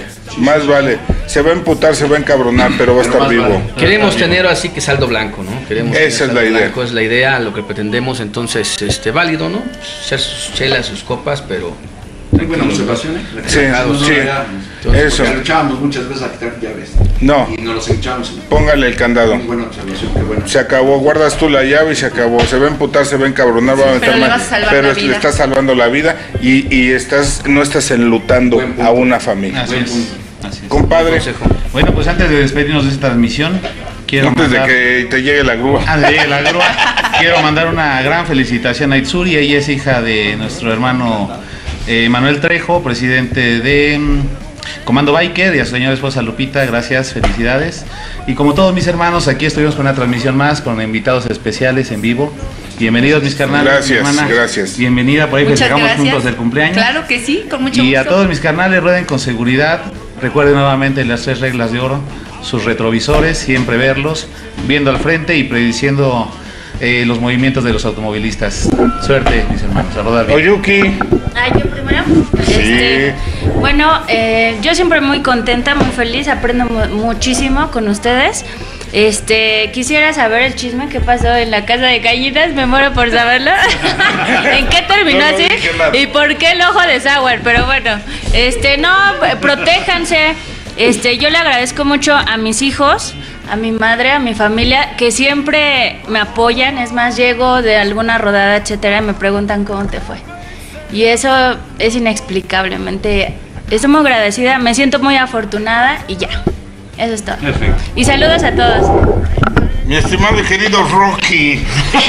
Se va a emputar, se va a encabronar, pero va a estar vivo. Queremos tener así que saldo blanco, ¿no? Esa es la idea. Es la idea, lo que pretendemos, entonces, válido, ¿no? Echar sus chelas, sus copas, pero muy buena observación, Sí. Eso. Porque luchábamos muchas veces a quitar llaves. No. Y no los echamos. Póngale el candado. Muy buena observación, qué bueno. Se acabó, guardas tú la llave y se acabó. Se va a emputar, se va a encabronar, va a meter mal. Pero le estás salvando la vida y no estás enlutando a una familia. Así es. Compadre. Bueno, pues antes de despedirnos de esta transmisión, antes de que te llegue la grúa. Quiero mandar una gran felicitación a Itsuri. Ella es hija de nuestro hermano Manuel Trejo, presidente de Comando Biker, y a su señora esposa Lupita. Gracias, felicidades. Y como todos mis hermanos, aquí estuvimos con una transmisión más, con invitados especiales en vivo. Bienvenidos, mis carnales. Gracias. Bienvenida, por ahí festejamos juntos el cumpleaños. Claro que sí, con mucho gusto. Y a todos mis carnales, rueden con seguridad, Recuerden nuevamente las 3 reglas de oro, sus retrovisores, siempre verlos, viendo al frente y prediciendo los movimientos de los automovilistas. Suerte, mis hermanos, a rodar bien. Oyuki. ¿Yo primero? Sí. Bueno, yo siempre muy contenta, muy feliz, aprendo muchísimo con ustedes. Quisiera saber el chisme que pasó en la casa de gallinas, me muero por saberlo. ¿En qué terminó así? ¿Y por qué el ojo de Sauer? Pero bueno, protéjanse. Yo le agradezco mucho a mis hijos, a mi madre, a mi familia, que siempre me apoyan. Es más, llego de alguna rodada, etcétera, y me preguntan cómo te fue. Y eso es inexplicablemente. Estoy muy agradecida, me siento muy afortunada y ya. Eso es todo. Perfecto. Y saludos a todos. Mi estimado y querido Rocky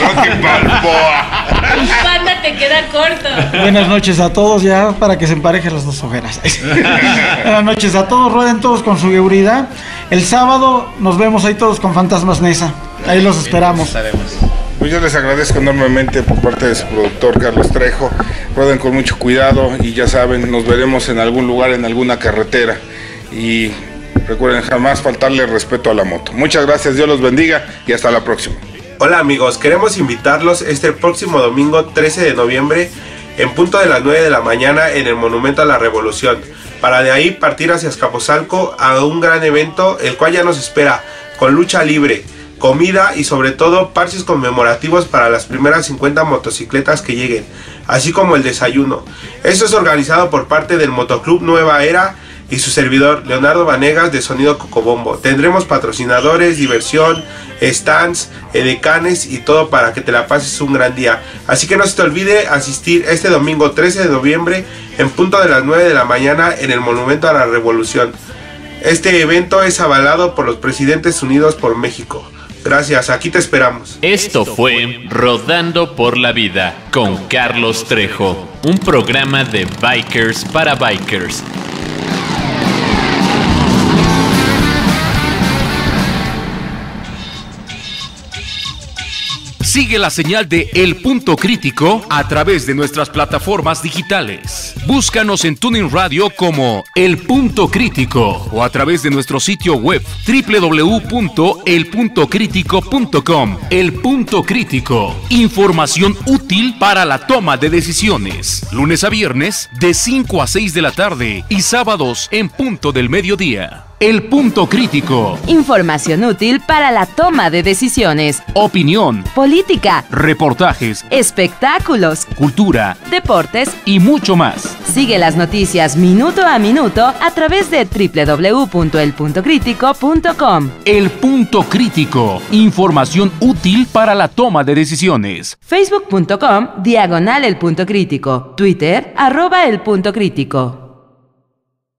Balboa. El panda te queda corto. Buenas noches a todos, ya para que se emparejen las dos ojeras. Buenas noches a todos, rueden todos con su seguridad. El sábado nos vemos ahí todos con Fantasmas Nesa. Ahí los esperamos. Pues yo les agradezco enormemente por parte de su productor Carlos Trejo. Rueden con mucho cuidado y ya saben, nos veremos en algún lugar, en alguna carretera. Y recuerden jamás faltarle respeto a la moto. Muchas gracias, Dios los bendiga y hasta la próxima. Hola amigos, queremos invitarlos este próximo domingo 13 de noviembre en punto de las 9 de la mañana en el Monumento a la Revolución, para de ahí partir hacia Azcapotzalco a un gran evento el cual ya nos espera, con lucha libre, comida y sobre todo parches conmemorativos para las primeras 50 motocicletas que lleguen, así como el desayuno. Esto es organizado por parte del Motoclub Nueva Era y su servidor Leonardo Vanegas de Sonido Cocobombo. Tendremos patrocinadores, diversión, stands, edecanes y todo para que te la pases un gran día. Así que no se te olvide asistir este domingo 13 de noviembre en punto de las 9 de la mañana en el Monumento a la Revolución. Este evento es avalado por los Presidentes Unidos por México. Gracias, aquí te esperamos. Esto fue Rodando por la Vida con Carlos Trejo, un programa de Bikers para Bikers. Sigue la señal de El Punto Crítico a través de nuestras plataformas digitales. Búscanos en TuneIn Radio como El Punto Crítico o a través de nuestro sitio web www.elpuntocritico.com. El Punto Crítico. Información útil para la toma de decisiones. Lunes a viernes de 5 a 6 de la tarde y sábados en punto del mediodía. El Punto Crítico. Información útil para la toma de decisiones. Opinión. Política. Reportajes. Espectáculos. Cultura. Deportes. Y mucho más. Sigue las noticias minuto a minuto a través de www.elpuntocritico.com. El Punto Crítico. Información útil para la toma de decisiones. Facebook.com/El Punto Crítico. Twitter @El Punto Crítico.